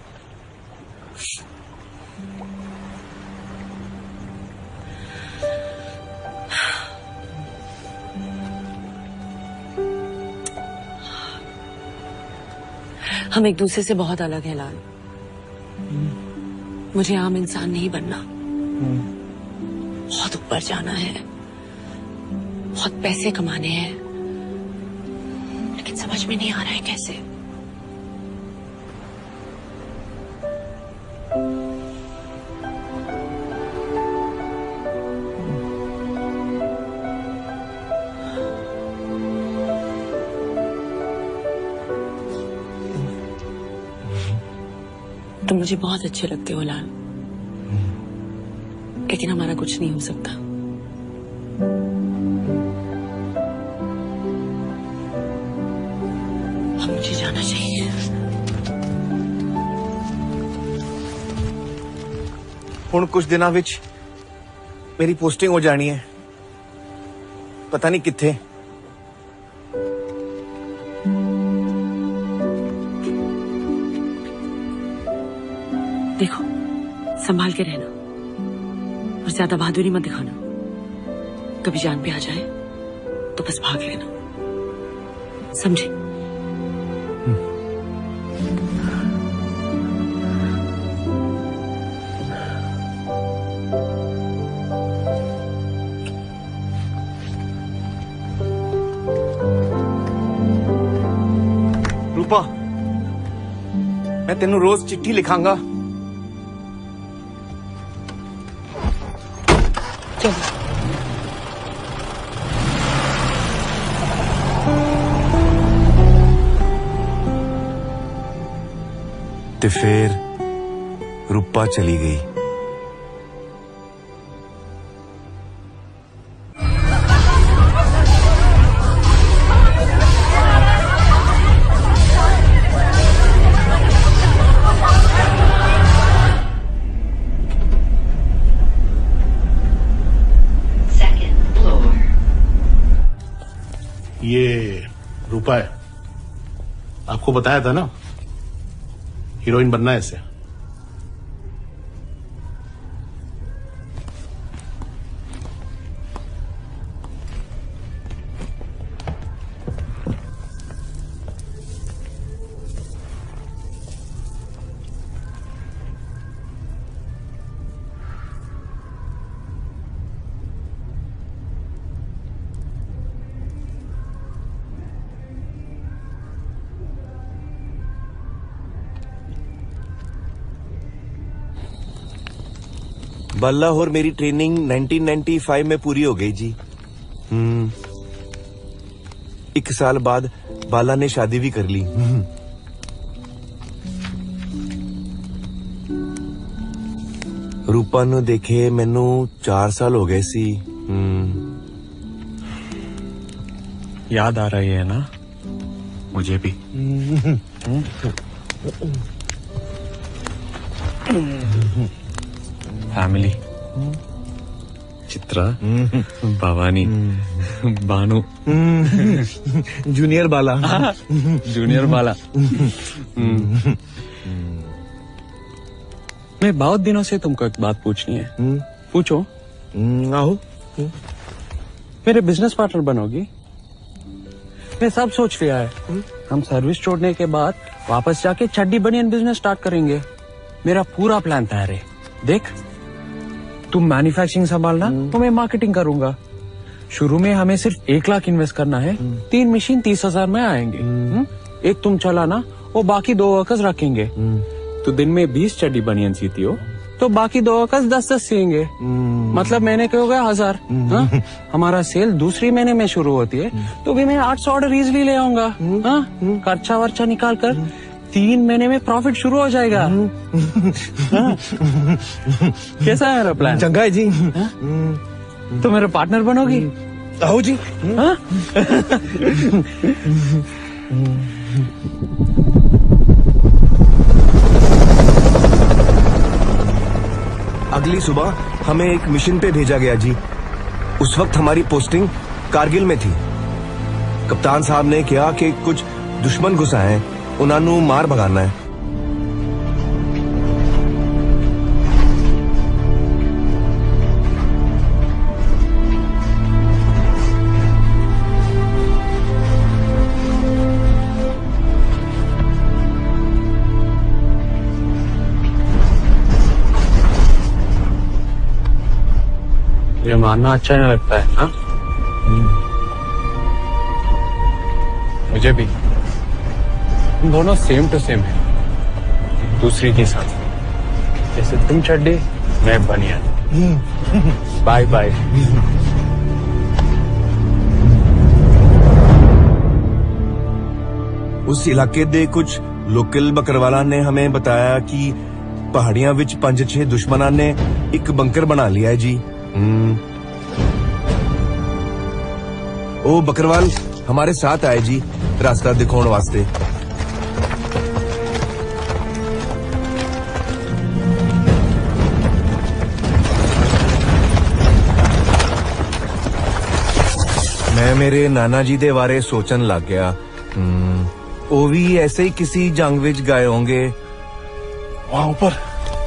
हम एक दूसरे से बहुत अलग हैं लाल। मुझे आम इंसान नहीं बनना, बहुत ऊपर जाना है, बहुत पैसे कमाने हैं, लेकिन समझ में नहीं आ रहा है कैसे। तुम मुझे बहुत अच्छे लगते हो लाल, लेकिन हमारा कुछ नहीं हो सकता। अब मुझे जाना चाहिए। हुण कुछ दिनों विच मेरी पोस्टिंग हो जानी है, पता नहीं कित्थे। देखो, संभाल के रहना और ज्यादा बहादुरी मत दिखाना। कभी जान पे आ जाए तो बस भाग लेना, समझे? रूपा, मैं तेनू रोज चिट्ठी लिखांगा। ते फिर रूपा चली गई। ये रूपा है, आपको बताया था ना हीरोइन बनना है इसे। बाला और मेरी ट्रेनिंग नाइनटीन नाइंटी फाइव में पूरी हो गई जी। हम्म एक साल बाद बाला ने शादी भी कर ली। रूपा नु देखे मैनू चार साल हो गए सी। याद आ रही है ना? मुझे भी। Family Chitra, Bhavani, Bhanu, junior Bala, junior Bala. मैं बहुत दिनों से तुमको एक बात पूछनी है। पूछो। आओ। मेरे बिजनेस पार्टनर बनोगी? मैं सब सोच लिया है। हम सर्विस छोड़ने के बाद वापस जाके चड्डी बनियान बिजनेस स्टार्ट करेंगे। मेरा पूरा प्लान तैयार है। देख, तुम मैन्युफैक्चरिंग संभालना तो मैं मार्केटिंग करूंगा। शुरू में हमें सिर्फ एक लाख इन्वेस्ट करना है। तीन मशीन तीस हजार में आएंगे। हुँ? एक तुम चलाना और बाकी दो वर्कर्स रखेंगे। तो दिन में बीस चड्डी बनियान सीती हो तो बाकी दो वर्कर्स दस दस सीएंगे। मतलब महीने के हो गए हजार। हाँ? हमारा सेल दूसरी महीने में शुरू होती है तो भी मैं आठ सौ ऑर्डर इजिली ले आऊंगा। हाँ? खर्चा वर्चा निकाल कर तीन महीने में प्रॉफिट शुरू हो जाएगा। हाँ? कैसा है मेरा प्लान? चंगा है जी। हाँ? तो मेरा पार्टनर बनोगी? आओ जी। हाँ? अगली सुबह हमें एक मिशन पे भेजा गया जी। उस वक्त हमारी पोस्टिंग कारगिल में थी। कप्तान साहब ने कहा कि कुछ दुश्मन घुसा है, उन्होंने मार भगाना है। ये मानना अच्छा नहीं लगता है। हाँ? मुझे भी। तुम दोनों सेम टू सेम है, दूसरी के साथ। जैसे तुम चड्डी, मैं बनियान। Bye bye. उस इलाके दे कुछ लोकल बकरवाला ने हमें बताया कि पहाड़ियां विच पंज छे दुश्मनां ने एक बंकर बना लिया है जी। ओ बकरवाल हमारे साथ आए जी रास्ता दिखाने वास्ते। मैं मेरे नाना जी दे बारे सोचन लग गया। वो भी ऐसे ही किसी जंग विच गए होंगे। वहां ऊपर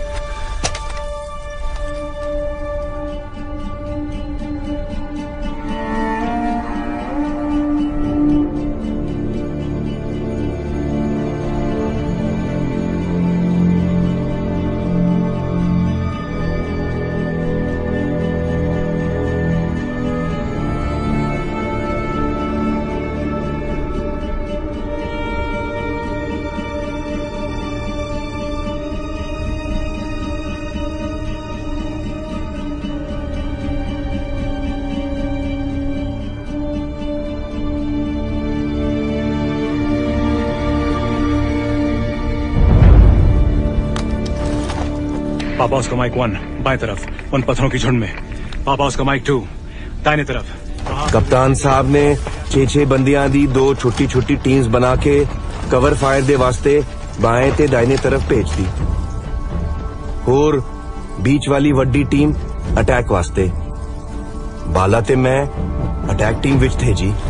पापा उसका माइक वन बाएं तरफ उन पत्थरों की झुंड में। पापा उसका माइक टू दाहिने तरफ। कप्तान साहब ने छे छे बंदियां दी दो छोटी छोटी टीम्स बना के कवर फायर दे वास्ते बाएं ते दाहिने तरफ भेज दी। और बीच वाली वड्डी टीम अटैक वास्ते। बाला ते मैं अटैक टीम विच थे जी।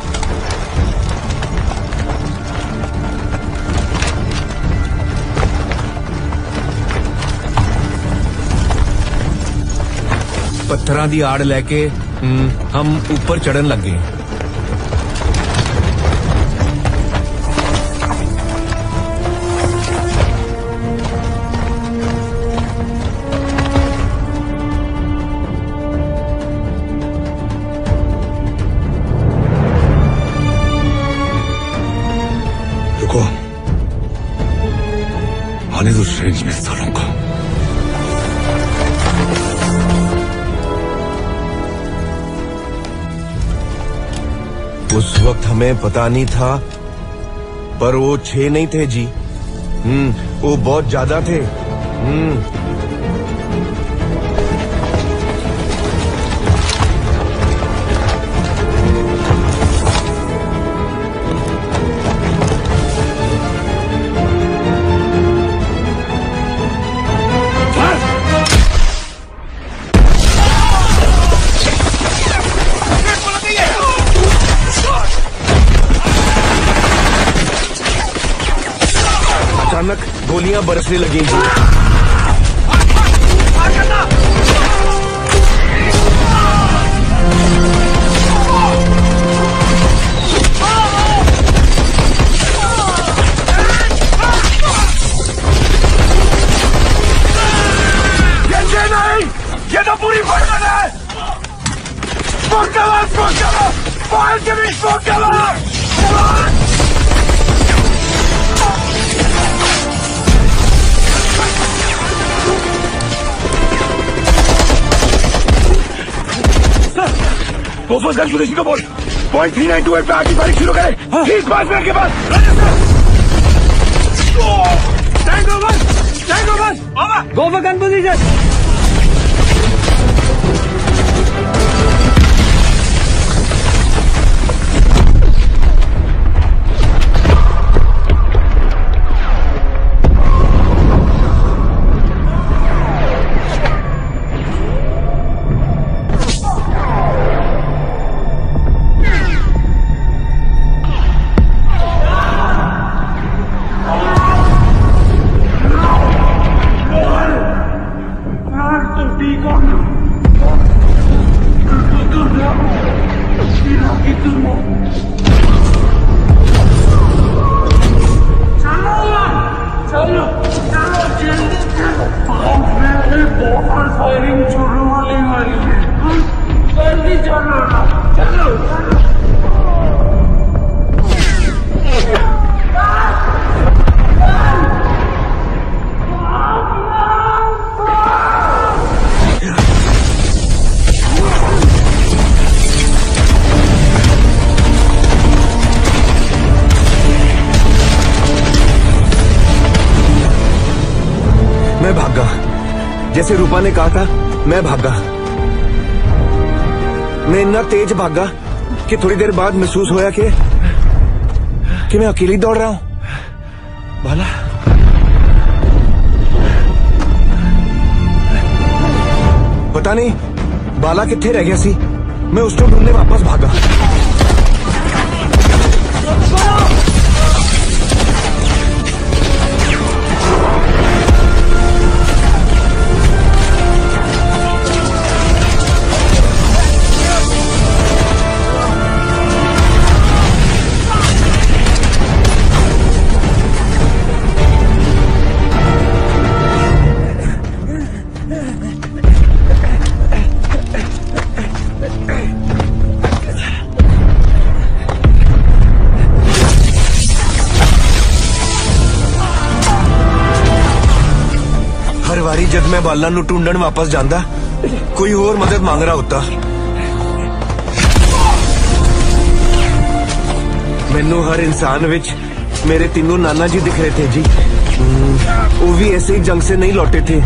पत्थरां दी आड़ लेके हम ऊपर चढ़न लगे। रुको, आने दो रेंज में सालों को। उस वक्त हमें पता नहीं था, पर वो छह नहीं थे जी। हम्म, वो बहुत ज्यादा थे। हम्म। अचानक गोलियां बरसने लगी जी। ये नहीं, ये तो पूरी बर्बाद है। Smoke cover, smoke cover, fire के भी smoke cover. Gophers gun position को बोल। Point three nine two eight पे आगे फायरिंग शुरू करें। तीस पास में के पास। Tank over, tank over, over. Go for gun position. मैं भागा, जैसे रूपा ने कहा था। मैं भागा, मैं इतना तेज भागा कि थोड़ी देर बाद महसूस होया कि कि मैं अकेली दौड़ रहा हूं। बाला, पता नहीं बाला कित्थे रह गया सी। मैं उसको ढूंढने वापस भागा। हर बारी जब मैं बाला नू ढूंढन वापस जांदा, कोई और मदद मांग रहा होता। मैनू हर इंसान विच मेरे तीनों नाना जी दिख रहे थे जी। वो भी ऐसे ही जंग से नहीं लौटे थे।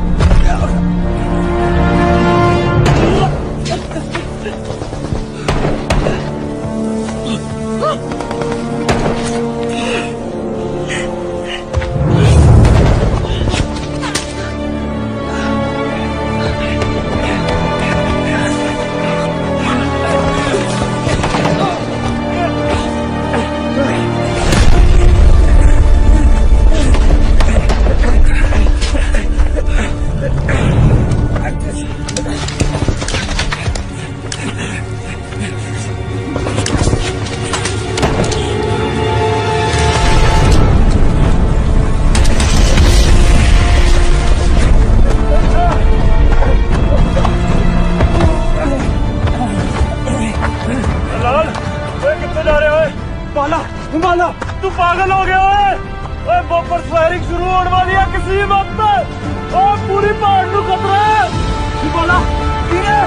बाला, बाला, तू पागल हो गया है? ओए बॉपर फायरिंग शुरू होने वाली है किसी वक्त पे। ओए पूरी पहाड़ को खतरा है। बाला, धीरे।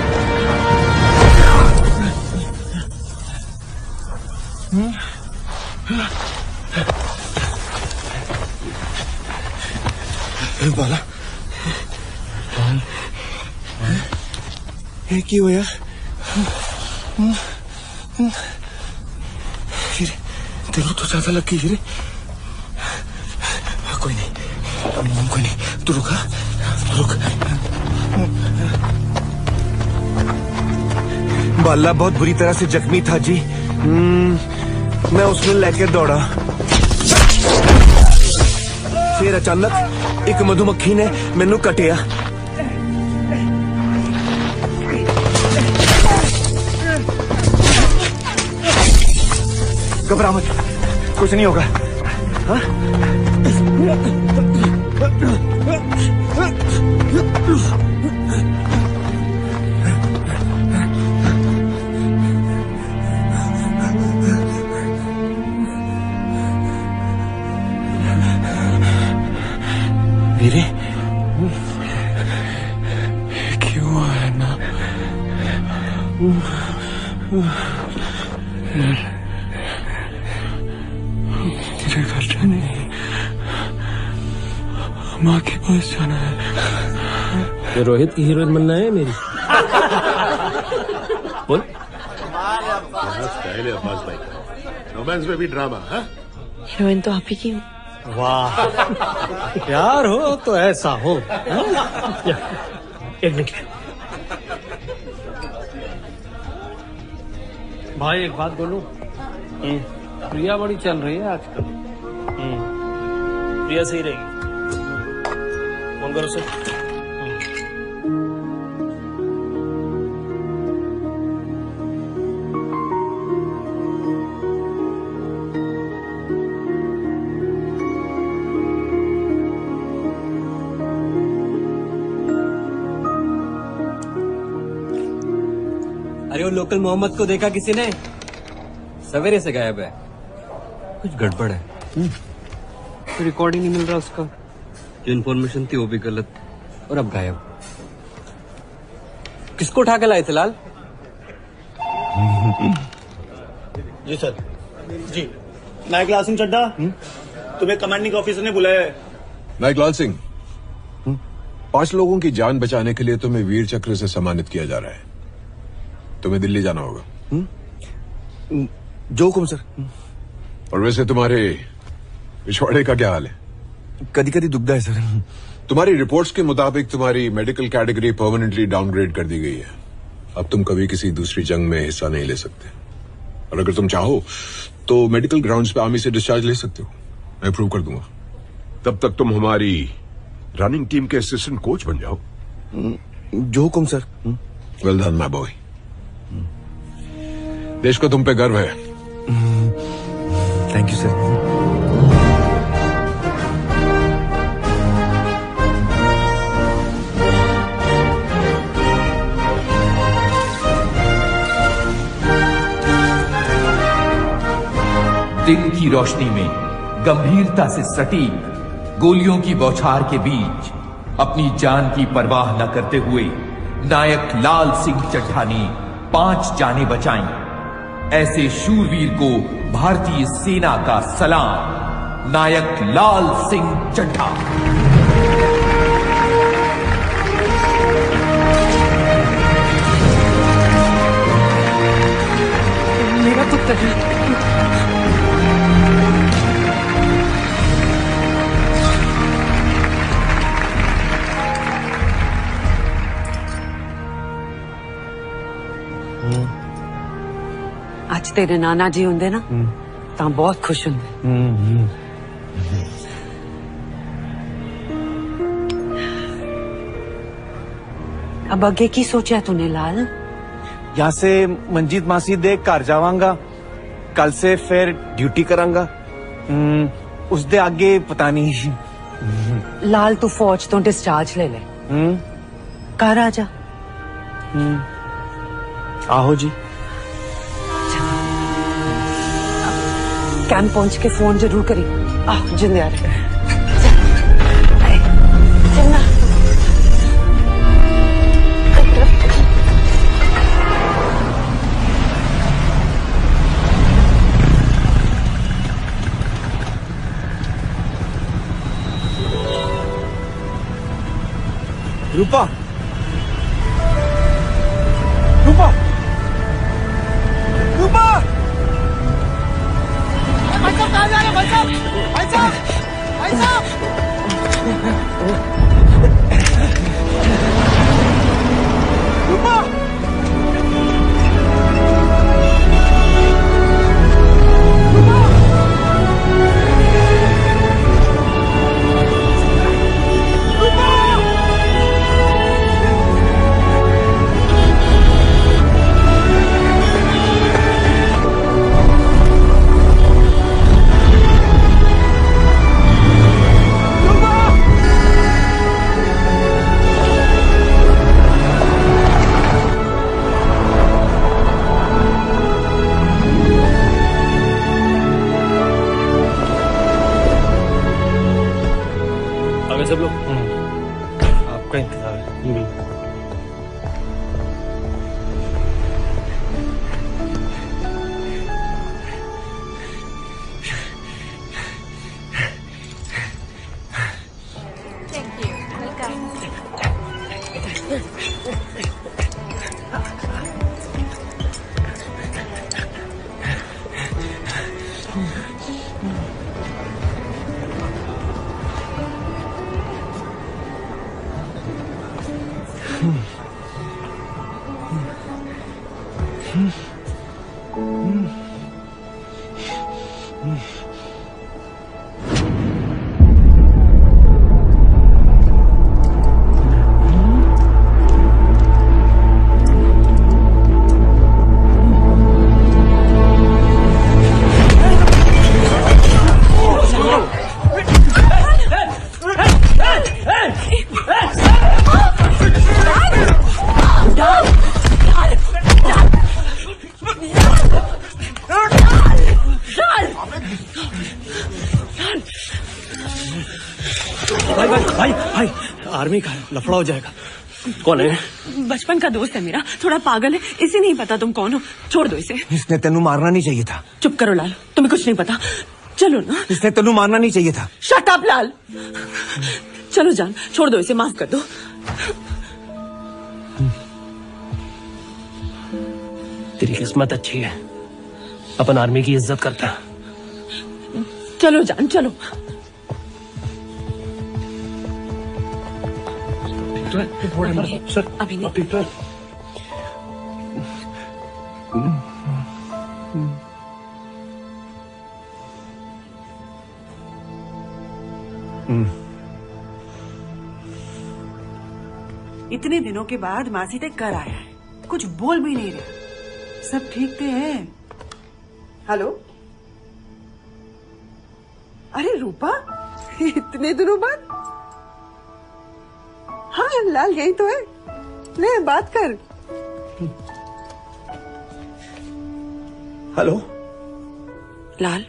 बाला, ये की होया? तेरू तो ज्यादा लग गई रे। कोई नहीं, कोई नहीं, तू रुका, रुक। बाला बहुत बुरी तरह से जख्मी था जी। मैं उसमें लेकर दौड़ा। फिर अचानक एक मधुमक्खी ने मैनू कटिया। घबरा मत, कुछ नहीं होगा। हाँ? वीरे, क्यों है ना? तेरे घर जाने नहीं, माँ के पास जाना है। तो रोहित की हीरोइन बनना है मेरी। बोल। पहले अब्बास भाई का रोमांस में भी ड्रामा है। हीरोइन तो आप ही की हूँ। वाह, प्यार हो तो ऐसा हो। एक मिनट भाई, एक बात बोलूं, प्रिया बड़ी चल रही है आजकल। प्रिया सही रहेगी, फोन करो सर। अरे वो लोकल मोहम्मद को देखा किसी ने? सवेरे से गायब है, कुछ गड़बड़ है। तो रिकॉर्ड ही नहीं मिल रहा उसका। जो इन्फॉर्मेशन थी वो भी गलत और अब गायब। किसको उठा के लाए थे लाल? जी सर। जी नायक लाल सिंह चड्ढा, तुम्हें कमांडिंग ऑफिसर ने बुलाया है। नायक लाल सिंह, पांच लोगों की जान बचाने के लिए तुम्हें वीर चक्र से सम्मानित किया जा रहा है। तुम्हें दिल्ली जाना होगा। हुँ? जो हुकुम सर। और वैसे तुम्हारे पिछवाड़े का क्या हाल है? कदी कदी दुखदा है सर। तुम्हारी रिपोर्ट्स के मुताबिक तुम्हारी मेडिकल कैटेगरी परमानेंटली डाउनग्रेड कर दी गई है। अब तुम कभी किसी दूसरी जंग में हिस्सा नहीं ले सकते, और अगर तुम चाहो तो मेडिकल ग्राउंड्स पे आर्मी से डिस्चार्ज ले सकते हो। मैं अप्रूव कर दूंगा। तब तक तुम हमारी रनिंग टीम के असिस्टेंट कोच बन जाओ। जो हुकुम sir. Well done my boy. देश को तुम पे गर्व है। Thank you sir. दिन की रोशनी में गंभीरता से सटीक गोलियों की बौछार के बीच अपनी जान की परवाह न करते हुए नायक लाल सिंह चड्ढा ने पांच जानें बचाईं। ऐसे शूरवीर को भारतीय सेना का सलाम। नायक लाल सिंह चड्ढा। मेरा पुत्र है। आज तेरे नाना जी होंगे ना, तां बहुत खुश होंगे। अब अगे की सोचा तूने लाल? यहाँ से मंजीत मासी दे घर जावांगा, कल से फिर ड्यूटी करांगा। उस दे आगे पता नहीं। लाल तू फौज तो डिस्चार्ज ले ले। घर आ जा। आहो जी। कैंप पहुंच के फोन जरूर करी। आह जिंदे आ रहे। चलना। रूपा, रूपा, रूपा। भाई साहब कहाँ जा रहे हैं? भाई साहब, भाई साहब, भाई साहब। रूपा। रूपा। सब लोग? आपका इंतजार है। भाई भाई भाई भाई आर्मी का लफड़ा हो जाएगा। कौन है? बचपन का दोस्त है मेरा, थोड़ा पागल है, इसे नहीं पता तुम कौन हो। छोड़ दो इसे। इसने तेनू मारना नहीं चाहिए था। चुप करो लाल, तुम्हें कुछ नहीं पता। चलो ना। इसने तेनू मारना नहीं चाहिए था। Shut up Lal. चलो जान, छोड़ दो इसे, माफ कर दो। तेरी किस्मत अच्छी है, अपन आर्मी की इज्जत करता है। चलो जान चलो। सर अभी नहीं। इतने दिनों के बाद मासी तक कर आया है, कुछ बोल भी नहीं रहा। सब ठीक थे हैं? हेलो, अरे रूपा, इतने दिनों बाद? हाँ लाल यही तो है, ले बात कर। हेलो लाल,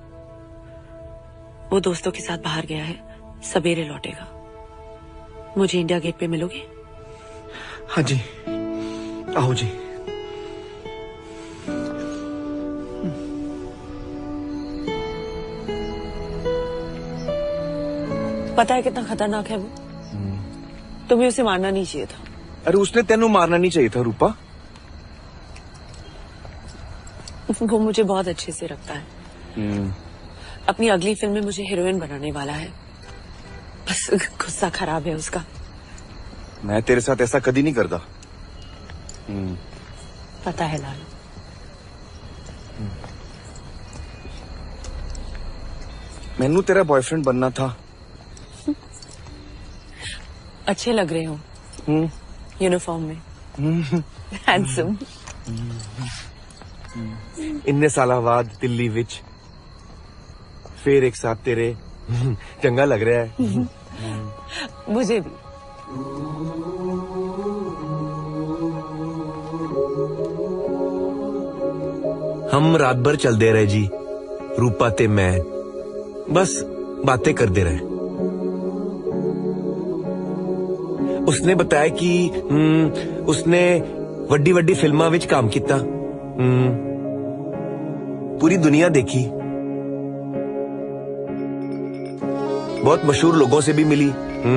वो दोस्तों के साथ बाहर गया है, सवेरे लौटेगा। मुझे इंडिया गेट पे मिलोगे? हाँ जी, आओ जी। पता है कितना खतरनाक है वो? तुम्हें उसे मारना नहीं चाहिए था। अरे उसने तेनू मारना नहीं चाहिए था रूपा। वो मुझे बहुत अच्छे से रखता है। अपनी अगली फिल्म में मुझे हीरोइन बनाने वाला है, बस गुस्सा खराब है उसका। मैं तेरे साथ ऐसा कभी नहीं करता। पता है लाल। मैनू तेरा बॉयफ्रेंड बनना था। अच्छे लग रहे हो यूनिफॉर्म में, हैंडसम। इन्ने साल बाद दिल्ली विच फिर एक साथ तेरे चंगा लग रहा है। मुझे भी। हम रात भर चलते रहे जी, रूपा ते मैं, बस बातें करते रहे। उसने बताया कि उसने वड्डी वड्डी फिल्मां विच काम किया, पूरी दुनिया देखी, बहुत मशहूर लोगों से भी मिली।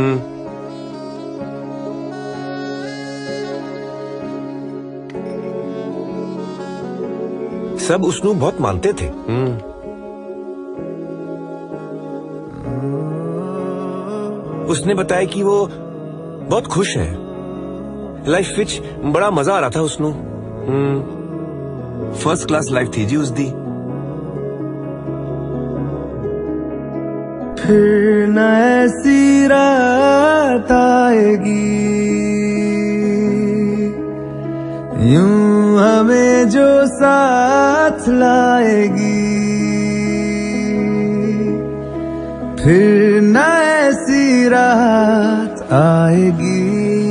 सब उसनु बहुत मानते थे। उसने बताया कि वो बहुत खुश है, लाइफ विच बड़ा मजा आ रहा था उसनु। फर्स्ट क्लास लाइफ थी जी उसदी। फिर न ऐसी रात आएगी, यूं हमें जो साथ लाएगी। फिर न ऐसी रात आएगी,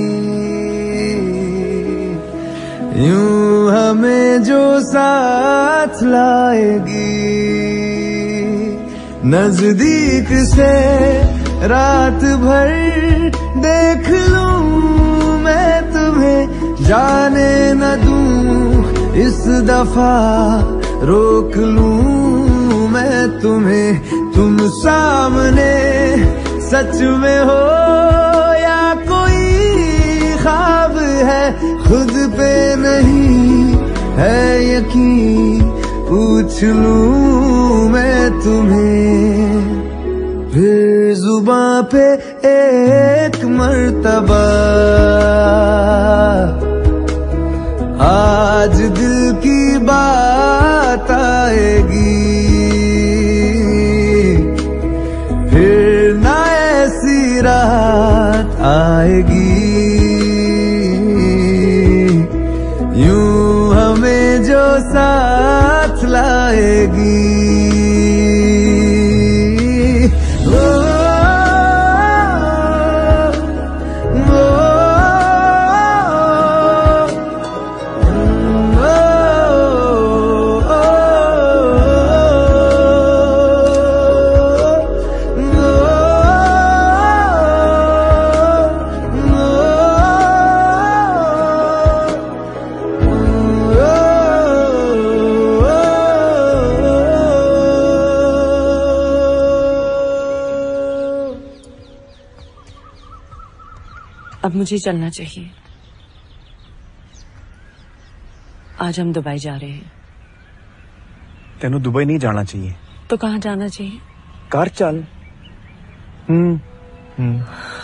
यूं हमें जो साथ लाएगी। नजदीक से रात भर देख लूं मैं तुम्हें, जाने न दूं इस दफा रोक लूं मैं तुम्हें। तुम सामने सच में हो या कोई ख्वाब है, खुद पे नहीं है यकीन, पूछ लूं मैं तुम्हें। फिर जुबां पे एक मर्तबा आज दिल की बात आएगी, फिर ना ऐसी रात आएगी, यूं हमें जो साथ लाएगी। अब मुझे चलना चाहिए। आज हम दुबई जा रहे हैं। तेनू दुबई नहीं जाना चाहिए। तो कहाँ जाना चाहिए? कार चल। हम्म हम्म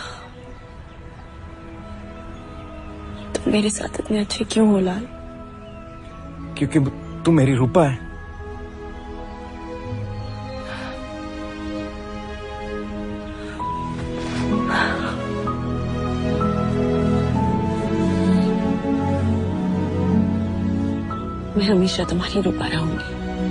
तुम मेरे साथ इतने अच्छे क्यों हो लाल? क्योंकि तू मेरी रूपा है। मैं हमेशा तुम्हारी रूपा रहूंगी।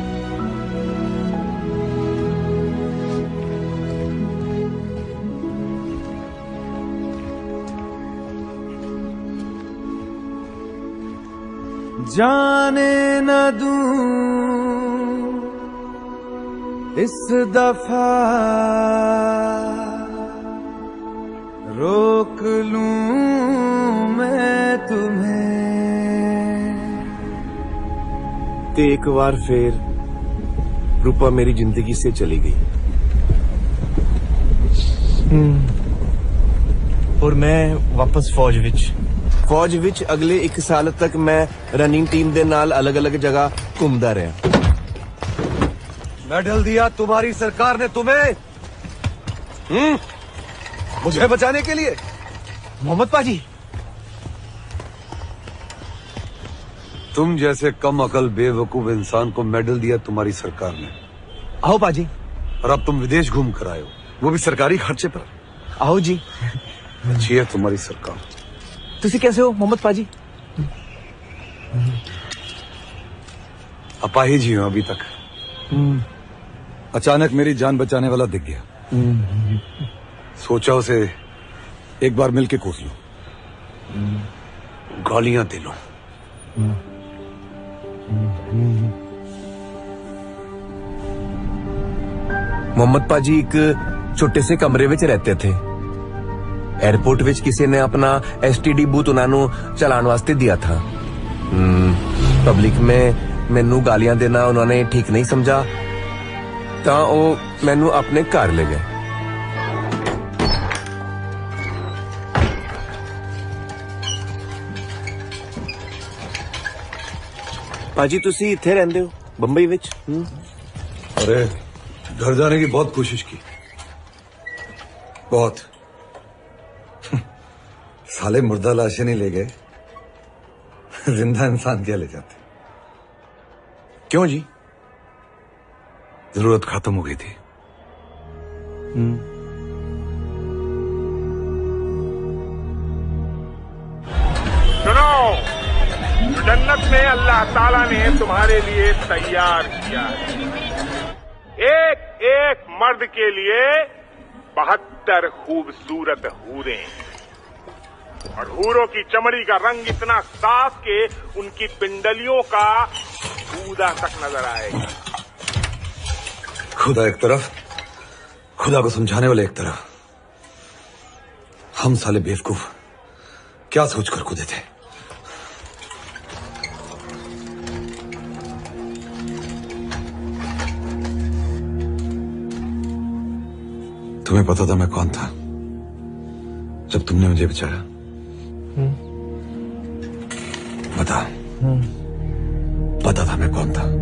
जाने न दूं इस दफा रोक लूं मैं तुम्हें। ते एक बार फिर रूपा मेरी जिंदगी से चली गई और मैं वापस फौज विच फौज विच अगले एक साल तक मैं रनिंग टीम दे नाल अलग अलग जगह घूमदा रहा। मेडल दिया तुम्हारी सरकार ने तुम्हें, हम्म मुझे बचाने के लिए। मोहम्मद पाजी, तुम जैसे कम अकल बेवकूफ इंसान को मेडल दिया तुम्हारी सरकार ने। आओ पाजी। और अब तुम विदेश घूम कर आए हो, वो भी सरकारी खर्चे पर। आओ जी। अच्छी है तुम्हारी सरकार। तुसी कैसे हो मोहम्मद पाजी? अपाहिज ही हूं अभी तक। अचानक मेरी जान बचाने वाला दिख गया, सोचा उसे एक बार मिलके कोस लो, गालियां दे लो। मोहम्मद पाजी एक छोटे से कमरे विच रहते थे। एयरपोर्ट विच किसी ने अपना एसटीडी बूथ उन्होंने चलाने वास्ते दिया था। पब्लिक में मैनू गालियां देना उन्होंने ठीक नहीं समझा, तो वो मैनू अपने घर ले गए। पाजी तुसी इत्थे रहंदे हो बंबई विच? अरे घर जाने की बहुत कोशिश की, बहुत। साले मुर्दा लाशें नहीं ले गए, जिंदा इंसान क्या ले जाते? क्यों जी? जरूरत खत्म हो गई थी। सुनो, जन्नत में अल्लाह ताला ने तुम्हारे लिए तैयार किया है। एक एक मर्द के लिए बहत्तर खूबसूरत हूरें, और हूरों की चमड़ी का रंग इतना साफ कि उनकी पिंडलियों का कूदा तक नजर आएगा। खुदा एक तरफ, खुदा को समझाने वाले एक तरफ। हम साले बेवकूफ क्या सोच कर कूदे थे। तुम्हें पता था मैं कौन था जब तुमने मुझे बचाया? बता। पता था मैं कौन था?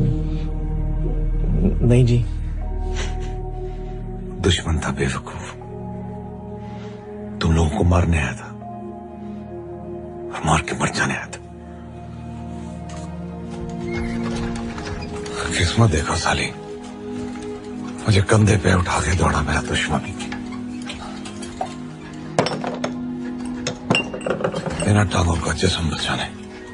नहीं जी। दुश्मन था बेवकूफ। तुम लोगों को मारने आया था और मार के मर जाने आया था। किस्मत देखो साली, मुझे कंधे पे उठा के दौड़ा मेरा दुश्मन। बिना टांगों का जिस्म बचाने।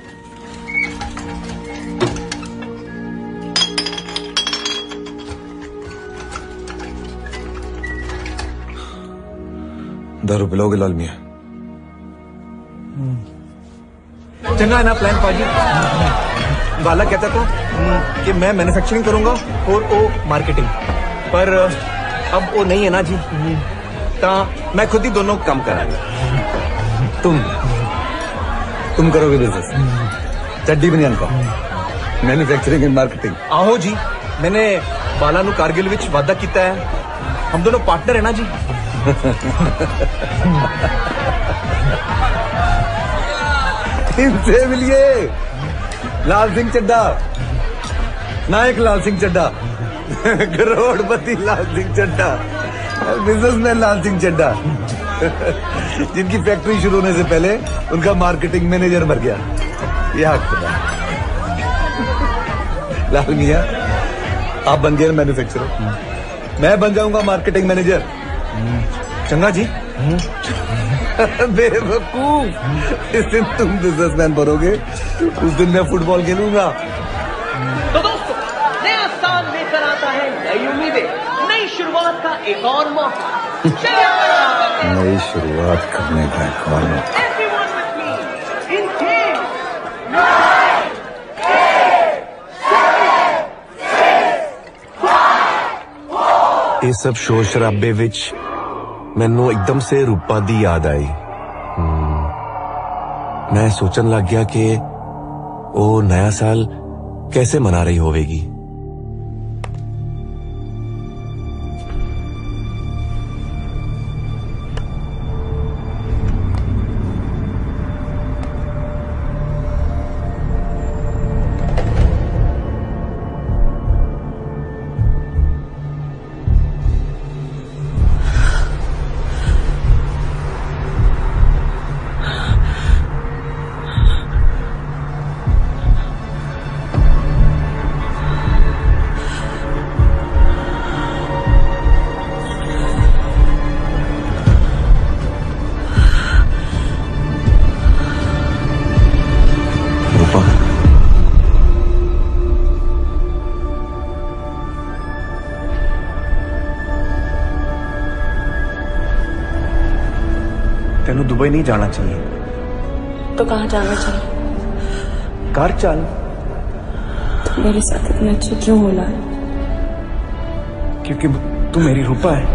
दारू पिलाओगे लाल मियां? चंगा है ना प्लान पाजी। वाला कहता था कि मैं मैन्युफैक्चरिंग करूंगा और वो मार्केटिंग, पर अब वो नहीं है ना जी, ता मैं खुद ही दोनों काम करांगा। तुम तुम करोगे बिजनेस चड्डी बनियान का, मैन्युफैक्चरिंग एंड मार्केटिंग? आहो जी, मैंने बाला नु कारगिल विच वादा किया है, हम दोनों पार्टनर है ना जी। इनसे मिलिए लाल सिंह चड्डा, नायक लाल सिंह चड्डा, करोड़पति लाल सिंह चड्डा, बिजनेसमैन लाल सिंह चड्डा, जिनकी फैक्ट्री शुरू होने से पहले उनका मार्केटिंग मैनेजर मर गया। यह लाल मियां, आप बन गए मैन्युफैक्चरर, मैं बन जाऊंगा मार्केटिंग मैनेजर। चंगा जी। बेवकूफ, इस दिन तुम बिजनेसमैन बनोगे, उस दिन मैं फुटबॉल खेलूंगा। तो दोस्तों, नया साल लेकर आता है नई उम्मीदें, नई शुरुआत का एक और मौका। नई शुरुआत करने का एक और मौका। ये सब शोर शराबे विच मैनू एकदम से रूपा दी याद आई। मैं सोचन लग गया कि वो नया साल कैसे मना रही होवेगी। तेनू दुबई नहीं जाना चाहिए। तो कहाँ जाना चाहिए? कार चल। तो मेरे साथ इतना अच्छा क्यों बोला? क्योंकि तू मेरी रूपा है।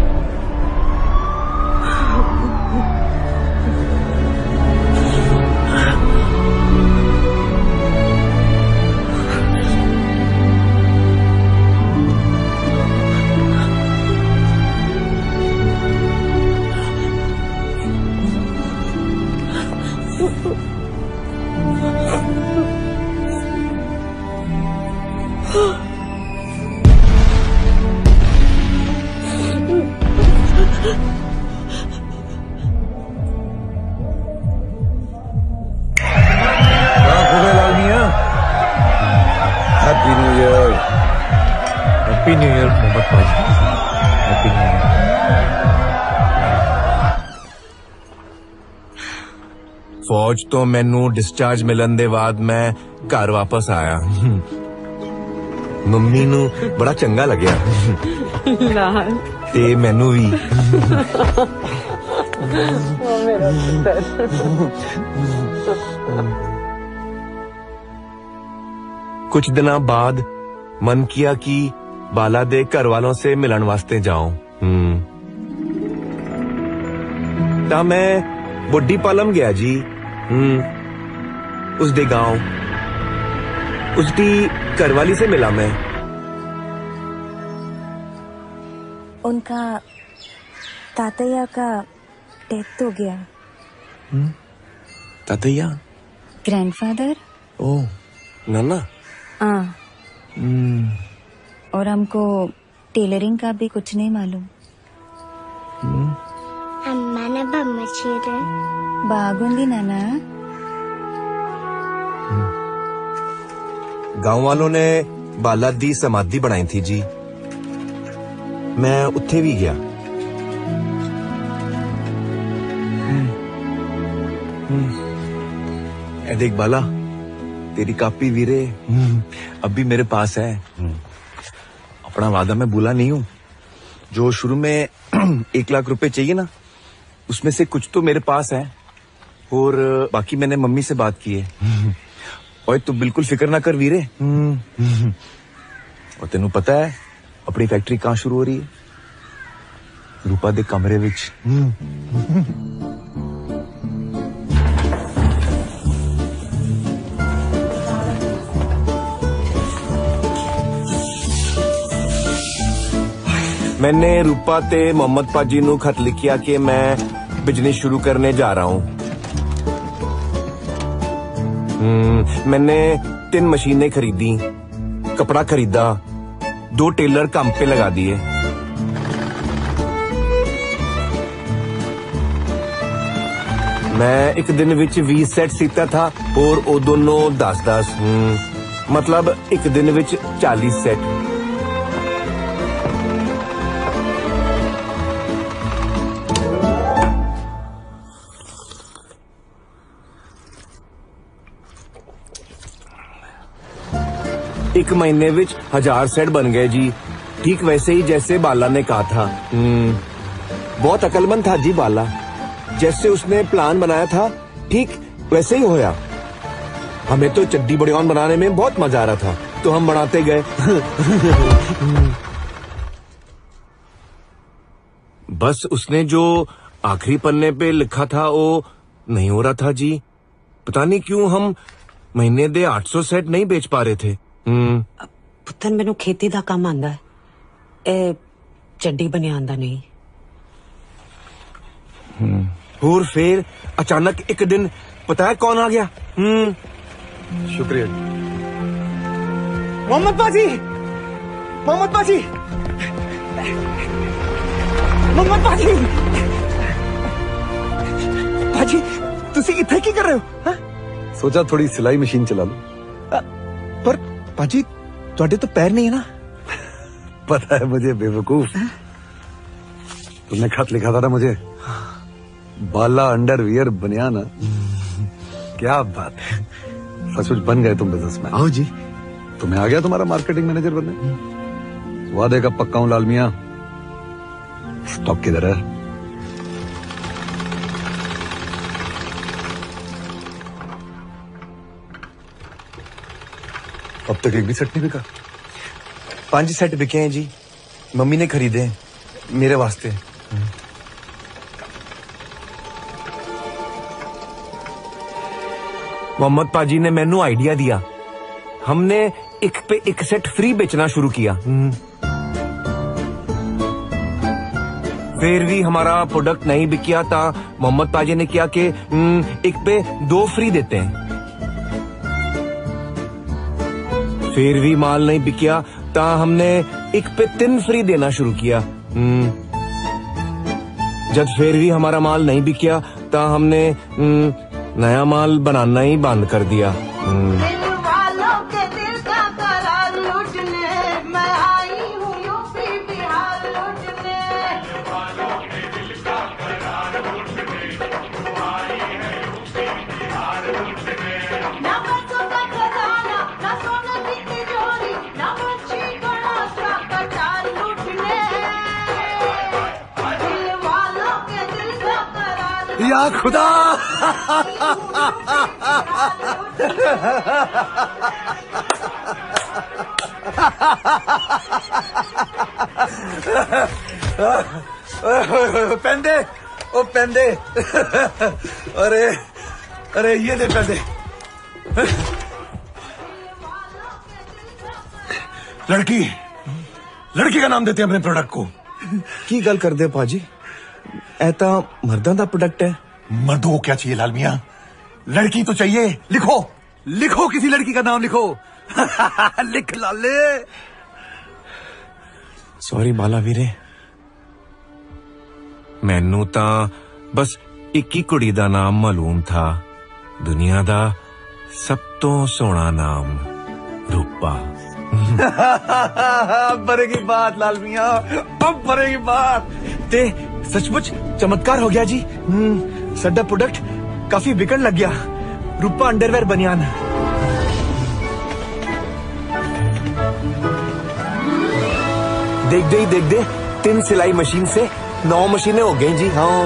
Happy new year. Happy new year Mohammad भाई। Happy new year. फौज तो मैनू डिस्चार्ज मिलन दे बाद मैं घर वापस आया। मम्मी नू बड़ा चंगा लग्या ते मैनू भी। मेरा कुछ दिनों बाद मन किया कि बाला दे घर वालों से मिलन वास्ते जाऊं। हम्म ਤਾਂ ਮੈਂ ਬੁੱਢੀ ਪਾਲਮ ਗਿਆ ਜੀ। ਹੂੰ उसदे गांव उसकी घरवाली से मिला मैं। उनका तातैया का डेथ हो गया। तातैया? ग्रैंडफादर। ओ नाना। हाँ। और हमको टेलरिंग का भी कुछ नहीं मालूम। अम्मा ने बम्मा चीरे बागुंदी नाना। गांव वालों ने बाला दी समाधि बनाई थी जी, मैं उत्थे भी गया। ए देख बाला, तेरी कापी वीरे अब भी मेरे पास है। अपना वादा मैं भूला नहीं हूँ। जो शुरू में एक लाख रुपए चाहिए ना, उसमें से कुछ तो मेरे पास है और बाकी मैंने मम्मी से बात की है। और तू बिल्कुल फिक्र ना कर वीरे। और तेनू पता है अपनी फैक्ट्री कहाँ शुरू हो रही है? रूपा दे कमरे विच। मैंने रूपा ते मोहम्मद पाजी नू खत लिखिया कि मैं बिजनेस शुरू करने जा रहा हूँ। मैंने तीन मशीनें खरीदी, कपड़ा खरीदा, दो टेलर काम पे लगा दिए। मैं एक दिन विच बीस सेट सीता था और वो दोनों दस दस, मतलब एक दिन विच चालीस सेट। एक महीने विच हजार सेट बन गए जी, ठीक वैसे ही जैसे बाला ने कहा था। बहुत अकलमंद था जी बाला, जैसे उसने प्लान बनाया था ठीक वैसे ही होया। हमें तो चड्डी बड़ियान बनाने में बहुत मजा आ रहा था, तो हम बनाते गए। बस उसने जो आखिरी पन्ने पे लिखा था वो नहीं हो रहा था जी। पता नहीं क्यों हम महीने दे आठ सौ सेट नहीं बेच पा रहे थे। पुत्तर मैनू खेती दा काम आंदा है, ए चड्डी बनियान दा नहीं। और फिर अचानक एक दिन पता है कौन आ गया? शुक्रिया। मोहम्मद पाजी, मोहम्मद पाजी, मोहम्मद पाजी, पाजी तुसी इत्थे की कर रहे हो? हा? सोचा थोड़ी सिलाई मशीन चला लो। आ, पर पाजी तुहाडे तो पैर नहीं है ना? पता है मुझे बेवकूफ। तुमने खत लिखा था ना मुझे, बाला अंडरवियर बनियाना। क्या बात है, सचमुच बन गए तुम बिजनेसमैन। आओ जी। तुम्हें आ गया तुम्हारा मार्केटिंग मैनेजर बनने। वादे का पक्का हूं लाल मियां। स्टॉक किधर है? अब तक एक भी सेट नहीं बिका? पांच सेट बिके हैं जी, मम्मी ने खरीदे हैं मेरे वास्ते। मोहम्मद पाजी ने मैनू आइडिया दिया, हमने एक पे एक सेट फ्री बेचना शुरू किया। फिर भी हमारा प्रोडक्ट नहीं बिकिया था। मोहम्मद पाजी ने किया कि एक पे दो फ्री देते हैं। फिर भी माल नहीं बिकिया ता हमने एक पे तीन फ्री देना शुरू किया। जब फिर भी हमारा माल नहीं बिकिया ता हमने नया माल बनाना ही बंद कर दिया। या खुदा, पेंदे ओ पेंदे अरे अरे ये दे पेंदे लड़की लड़की का नाम देते हैं अपने प्रोडक्ट को की गल कर दे पाजी ऐता मर्दां दा प्रोडक्ट है मर्दों को क्या चाहिए लाल मियां लड़की तो चाहिए लिखो लिखो किसी लड़की का नाम लिखो लिख लाले सॉरी बाला वीरे मैनू तां बस एक ही कुड़ी दा नाम मालूम था दुनिया दा सब तो सोहना नाम रूपा बरेगी बात लाल मियां अब बरेगी बात ते सचमुच चमत्कार हो गया जी साडा प्रोडक्ट काफी बिकन लग गया रूपा अंडरवेयर बनियान देख दे देख दे तीन सिलाई मशीन से नौ मशीनें हो गई जी हाँ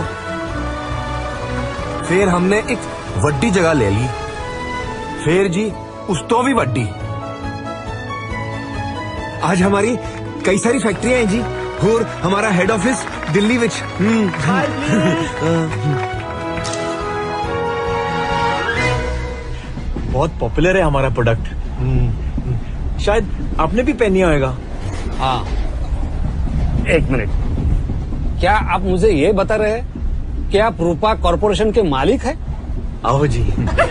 फिर हमने एक वड्डी जगह ले ली फिर जी उस तो भी वड्डी आज हमारी कई सारी फैक्ट्रियां हैं जी और हमारा हेड ऑफिस दिल्ली विच बहुत पॉपुलर है हमारा प्रोडक्ट शायद आपने भी पहना होगा हाँ एक मिनट क्या आप मुझे ये बता रहे हैं कि आप रूपा कॉरपोरेशन के मालिक हैं? आओ जी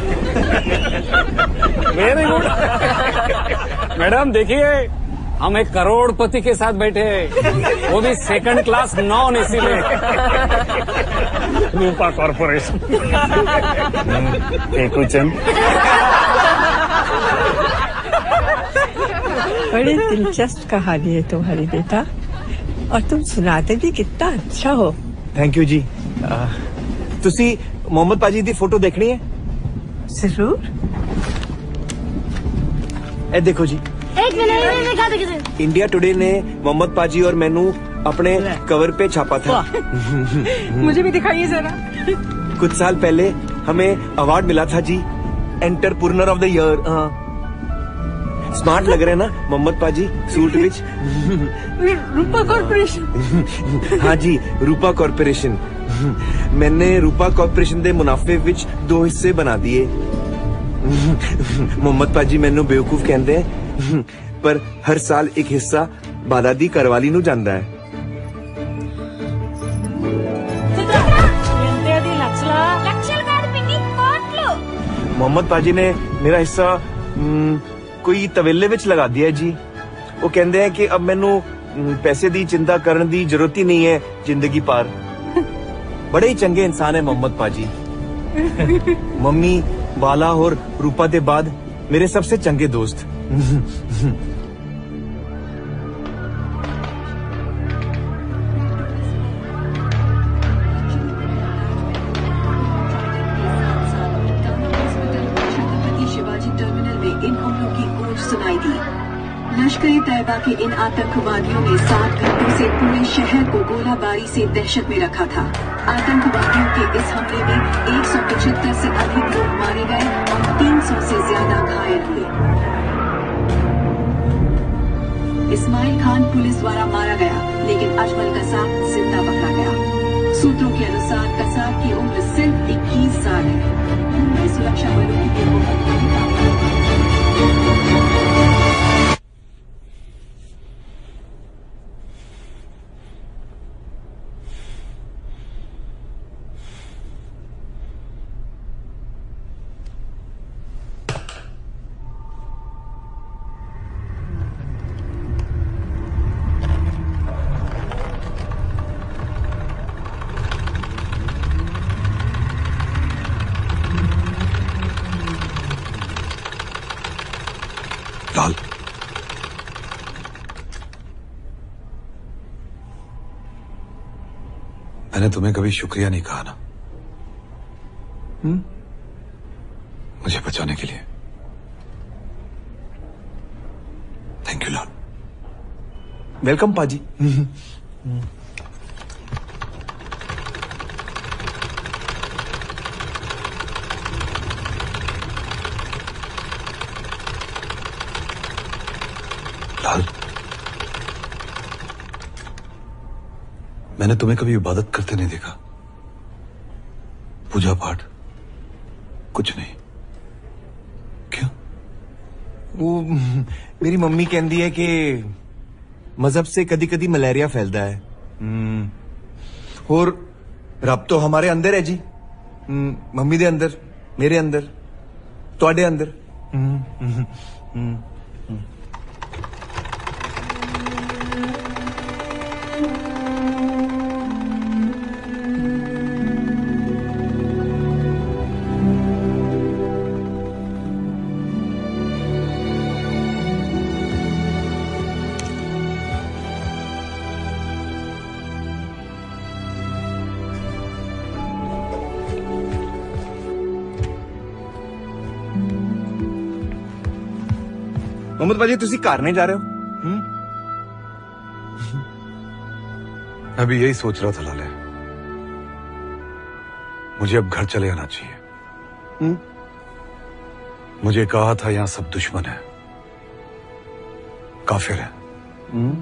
वेरी गुड मैडम देखिए हम एक करोड़पति के साथ बैठे हैं वो भी सेकंड क्लास नॉन एसी में रूपा कॉरपोरेशन बड़ी दिलचस्प कहानी है तुम्हारी बेटा और तुम सुनाते भी कितना अच्छा हो थैंक यू जी तुसी मोहम्मद पाजी दी फोटो देखनी है जरूर ए देखो जी एक मिनट दिखा दो किसे इंडिया टुडे ने मोहम्मद पाजी और मैनू अपने कवर पे छापा था मुझे भी दिखाइए जरा कुछ साल पहले हमें अवार्ड मिला था जी entrepreneur of the year smart लग रहे हैं ना मोहम्मद पाजी सूट विच रूपा कॉरपोरेशन हाँ जी रूपा कॉरपोरेशन मैंने रूपा कॉरपोरेशन दे मुनाफे विच दो हिस्से बना दिए मोहम्मद पाजी मैनू बेवकूफ कहते हैं पर हर साल एक हिस्सा बाला दी करवाली नू जांदा है मोहम्मद पाजी ने मेरा हिस्सा कोई तवेले विच लगा दिया है जी वो कहते हैं कि अब मैनू पैसे दी चिंता करने दी जरूरत ही नहीं है जिंदगी पार बड़े ही चंगे इंसान है मोहम्मद पाजी मम्मी बाला और रूपा के बाद मेरे सबसे चंगे दोस्त लश्कर-ए तैयबा के इन आतंकवादियों ने सात घंटों से पूरे शहर को गोलाबारी से दहशत में रखा था। आतंकवादियों के इस हमले में एक सौ पचहत्तर से अधिक लोग मारे गए और तीन सौ से ज्यादा घायल हुए। इस्माइल खान पुलिस द्वारा मारा गया, लेकिन अजमल कसाब जिंदा पकड़ा गया। सूत्रों के अनुसार कसाब की उम्र सिर्फ इक्कीस साल है। मुंबई सुरक्षा बलों की लाल मैंने तुम्हें कभी शुक्रिया नहीं कहा ना हुँ? मुझे बचाने के लिए थैंक यू लाल वेलकम पाजी लाल मैंने तुम्हें कभी इबादत करते नहीं देखा पूजा पाठ कुछ नहीं। क्यों? वो मेरी मम्मी कहती है कि मजहब से कदी कदी मलेरिया फैलता है। हम्म, और रब तो हमारे अंदर है जी। हम्म, मम्मी दे अंदर, मेरे अंदर, ਤੁਹਾਡੇ अंदर। हम्म, हम्म, हम्म, हम्म। मोहम्मद भाजी तुसी घर नहीं जा रहे हो? हम्म? अभी यही सोच रहा था लाले, मुझे अब घर चले आना चाहिए। हम्म? मुझे कहा था यहां सब दुश्मन है, काफिर है। हम्म?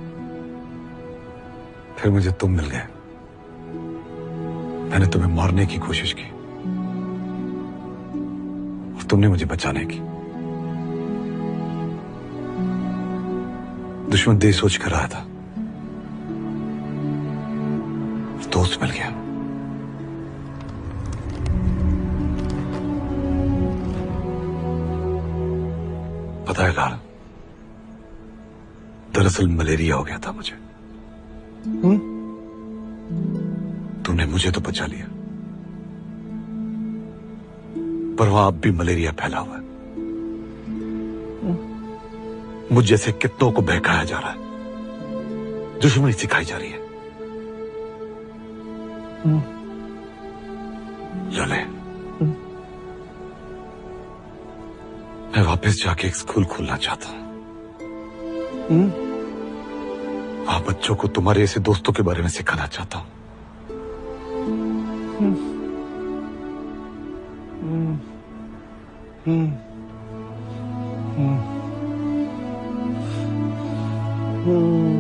फिर मुझे तुम मिल गए। मैंने तुम्हें मारने की कोशिश की और तुमने मुझे बचाने की। दुश्मन देश सोच कर रहा था, दोस्त मिल गया। पता है लाल, दरअसल मलेरिया हो गया था मुझे। हम्म? तुमने मुझे तो बचा लिया, पर वहां अब भी मलेरिया फैला हुआ है। मुझ जैसे कितनों को बहकाया जा रहा है, दुश्मनी सिखाई जा रही है। लले, मैं वापस जाके एक स्कूल खोलना चाहता हूं। वहां बच्चों को तुम्हारे ऐसे दोस्तों के बारे में सिखाना चाहता हूं। हम्म, हम्म, हम्म, हम्म।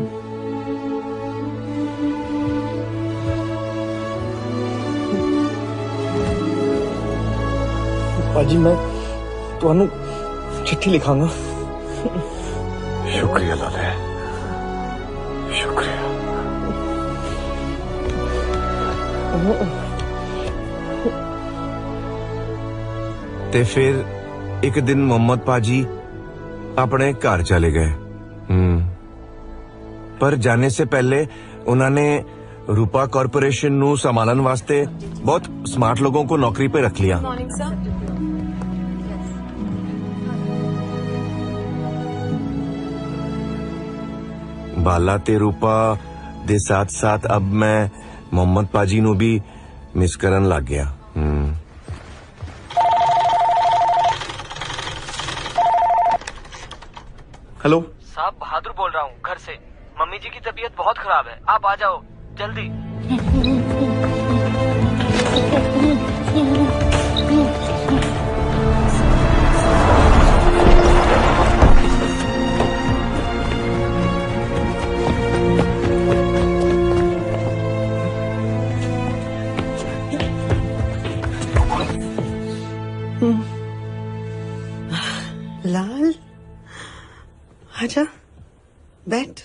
पाजी मैं तुहानू चिट्ठी लिखांगा। शुक्रिया लाले, शुक्रिया। ते फिर एक दिन मोहम्मद पाजी अपने घर चले गए। हम्म, पर जाने से पहले उन्होंने रूपा कॉरपोरेशन नू संभालन वास्ते बहुत स्मार्ट लोगों को नौकरी पे रख लिया। बाला ते रूपा दे साथ साथ अब मैं मोहम्मद पाजी नू भी मिस करन लग गया। हम्म। हेलो साहब, बहादुर बोल रहा हूँ घर से। मम्मी जी की तबीयत बहुत खराब है, आप आ जाओ जल्दी। लाल, आजा, बैठ।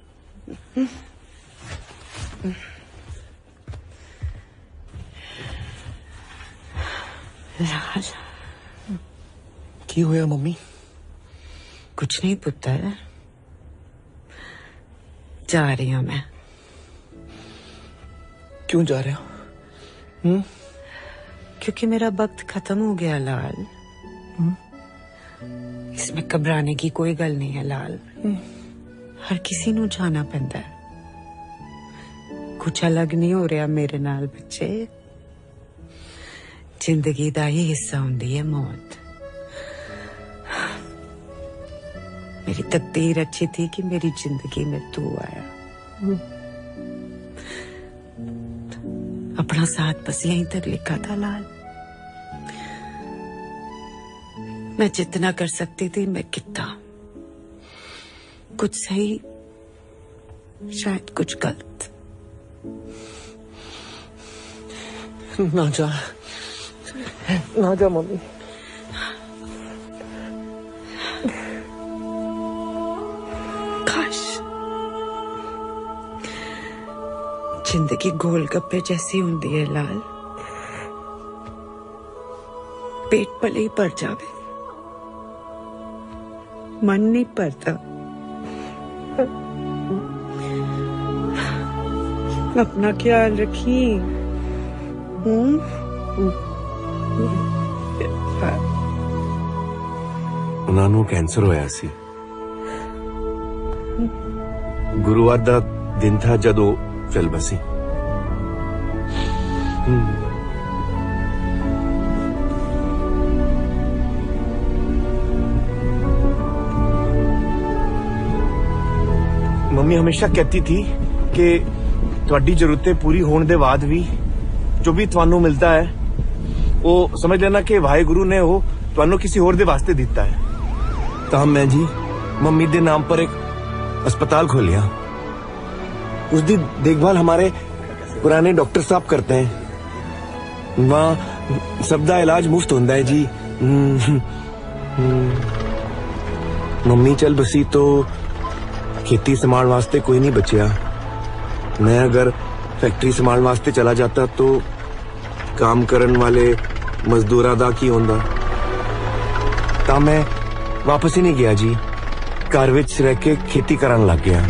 लाल, की होया मम्मी? कुछ नहीं पुत्र, जा रही हूं मैं। क्यों जा रहे हो? हम्म? क्योंकि मेरा वक्त खत्म हो गया लाल। इसमें घबराने की कोई गल नहीं है लाल। हर किसी नू जाना पैंदा है। कुछ अलग नहीं हो रहा मेरे नाल बच्चे। जिंदगी दा ही हिस्सा हुंदी है मौत। मेरी तकदीर अच्छी थी कि मेरी जिंदगी में तू आया। अपना साथ बस यहीं तक लिखा था लाल। मैं जितना कर सकती थी मैं कितना, कुछ सही शायद कुछ गलत। ना जा, ना जा मम्मी। काश जिंदगी गोलगप्पे जैसी हुंदी है लाल, पेट भले ही भर जावे, मन नहीं भरता। अपना ख्याल रखी। ਉਹਨਾਂ ਨੂੰ ਕੈਂਸਰ ਹੋਇਆ ਸੀ। ਗੁਰੂਵਾਰ ਦਾ ਦਿਨ ਥਾ ਜਦੋਂ ਚਲ ਬਸੀ। ਮੰਮੀ ਹਮੇਸ਼ਾ कहती थी कि ਤੁਹਾਡੀ ਜ਼ਰੂਰਤਾਂ ਪੂਰੀ ਹੋਣ ਦੇ ਬਾਅਦ ਵੀ ਜੋ ਵੀ ਤੁਹਾਨੂੰ ਮਿਲਦਾ ਹੈ ਉਹ ਸਮਝ ਲੈਣਾ ਕਿ ਵਾਹਿਗੁਰੂ ਨੇ ਉਹ ਤੁਹਾਨੂੰ ਕਿਸੇ ਹੋਰ ਦੇ ਵਾਸਤੇ ਦਿੱਤਾ ਹੈ। ਤਾਂ ਮੈਂ ਜੀ ਮੰਮੀ ਦੇ ਨਾਮ पर एक अस्पताल खोलिया। उसकी देखभाल हमारे पुराने डॉक्टर साहब करते हैं। वहाँ सबका इलाज मुफ्त होता है जी। मम्मी चल बसी तो खेती संभाल वास्ते कोई नहीं बचिया। मैं अगर फैक्ट्री संभाल वास्ते चला जाता तो काम करन वाले मजदूरा दा की होंदा। ता मैं वापस ही नहीं गया जी, घर विच रह के खेती करन लग गया।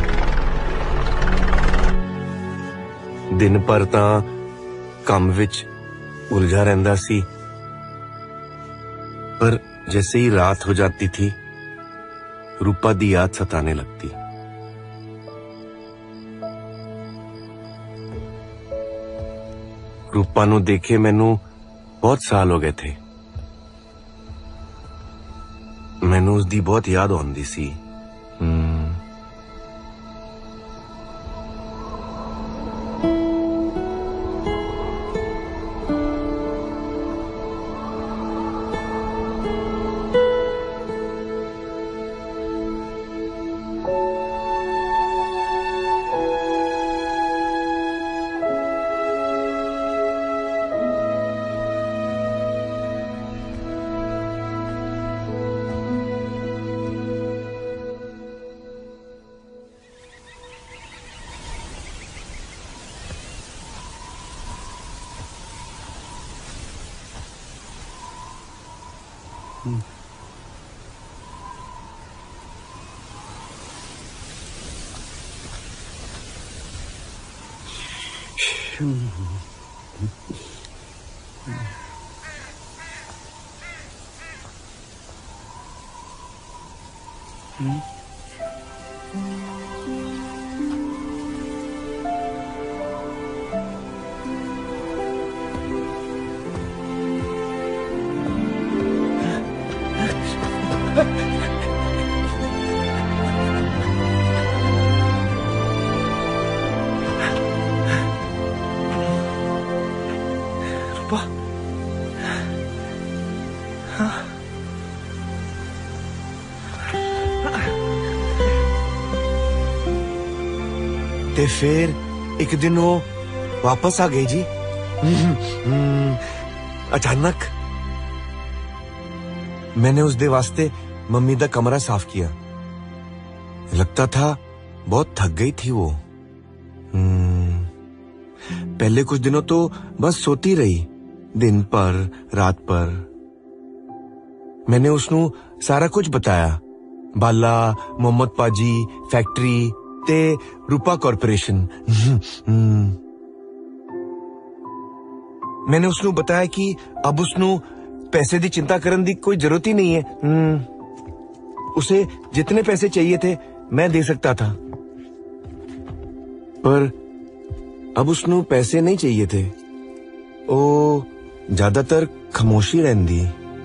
दिन भर तां काम विच उलझा रहंदा सी, पर जैसे ही रात हो जाती थी रूपा दी याद सताने लगती। रूपा नू देखे मैनू बहुत साल हो गए थे। मैनू उसदी बहुत याद आउंदी सी। ते फिर एक दिन वो वापस आ गई जी। अचानक मैंने उस दे वास्ते मम्मी दा कमरा साफ किया। लगता था बहुत थक गई थी वो। पहले कुछ दिनों तो बस सोती रही, दिन पर रात पर। मैंने उसनू सारा कुछ बताया, बाला, मोहम्मद पाजी, फैक्ट्री ते रूपा कॉर्पोरेशन। मैंने उसनू बताया कि अब उसनू पैसे दी चिंता करने दी कोई जरूरत ही नहीं है। उसे जितने पैसे चाहिए थे मैं दे सकता था, पर अब उसनू पैसे नहीं चाहिए थे। ओ ज्यादातर खामोशी रहंदी।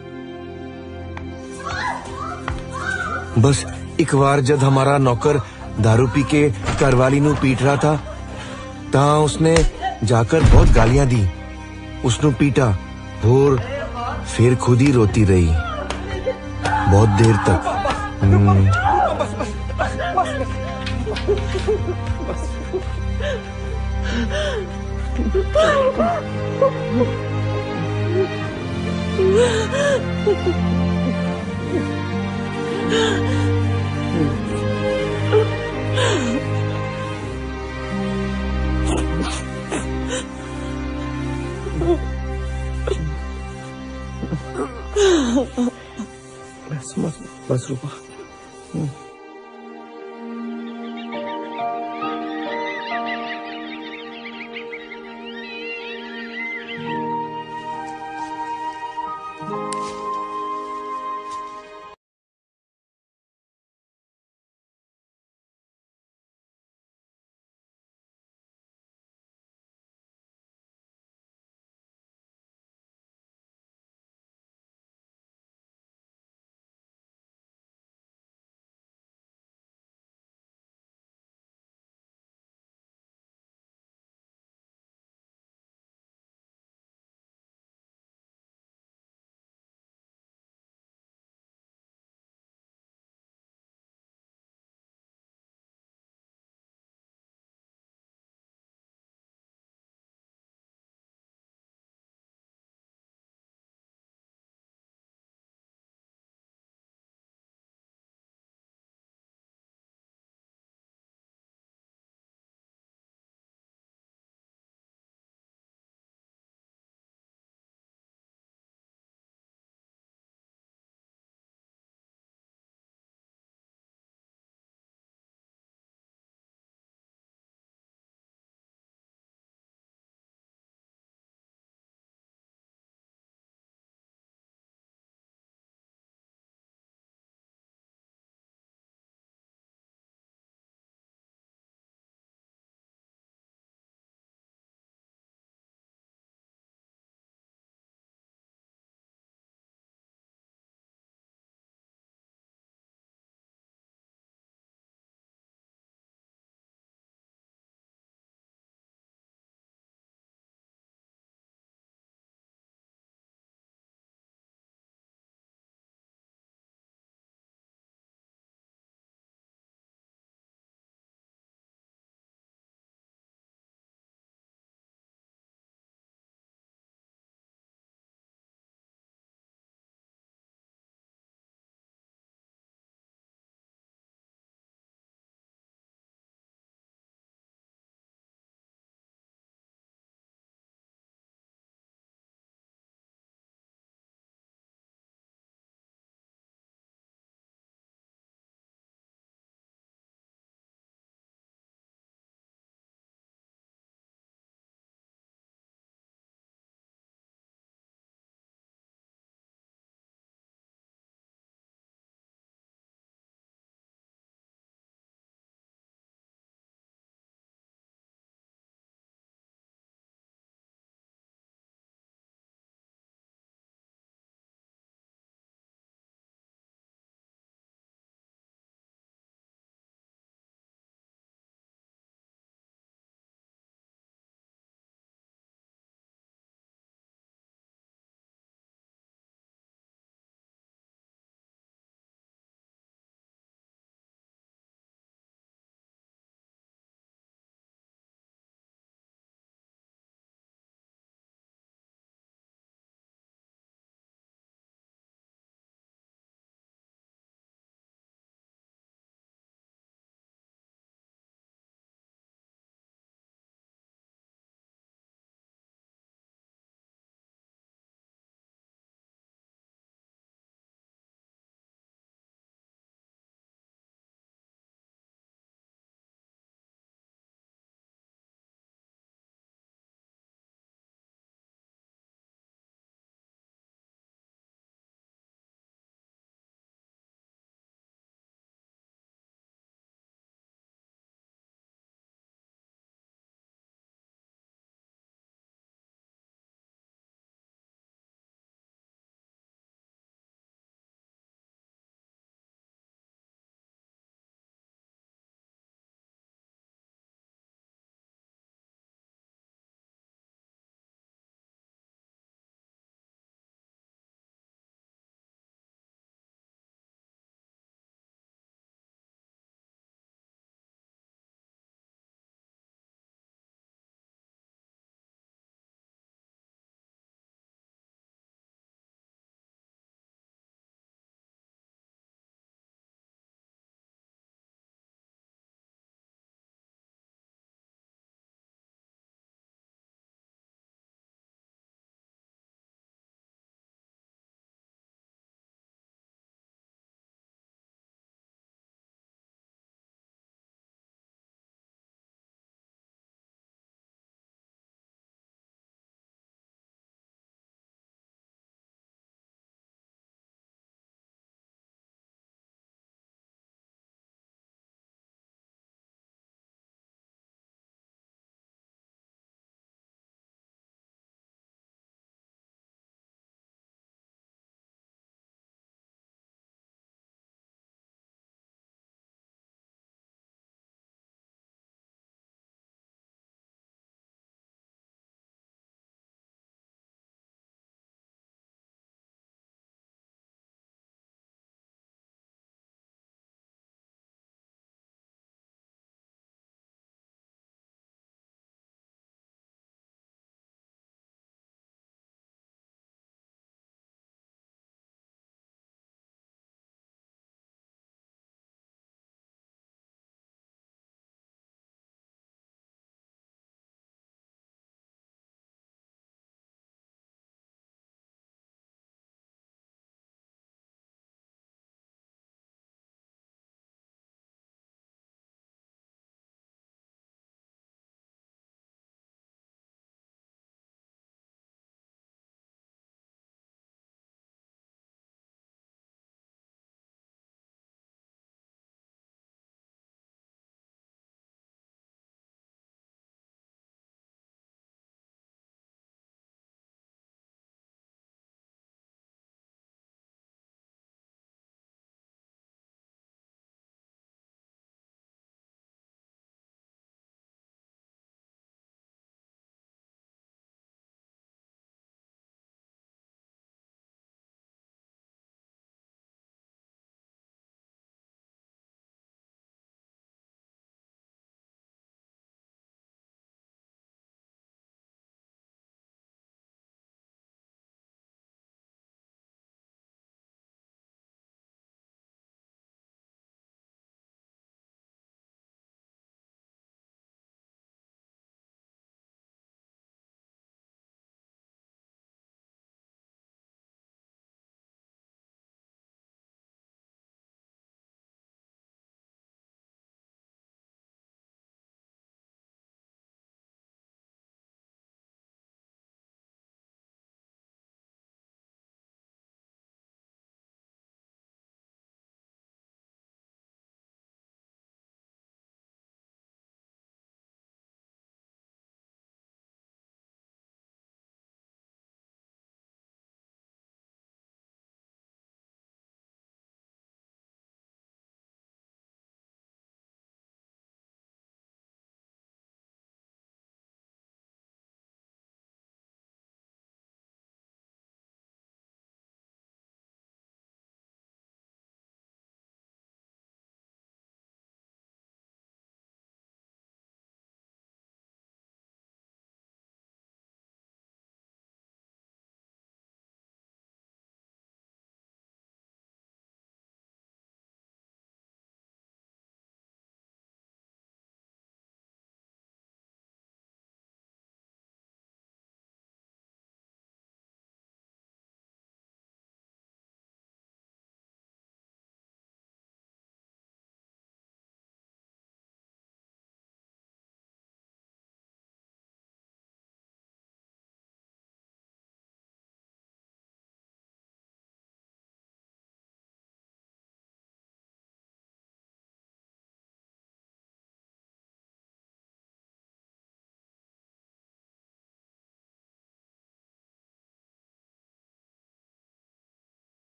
बस एक बार जब हमारा नौकर दारू पी के घरवाली नू पीट रहा था ता उसने जाकर बहुत गालियां दी, उसनू पीटा और फिर खुद ही रोती रही बहुत देर तक। बस बस बस रुको।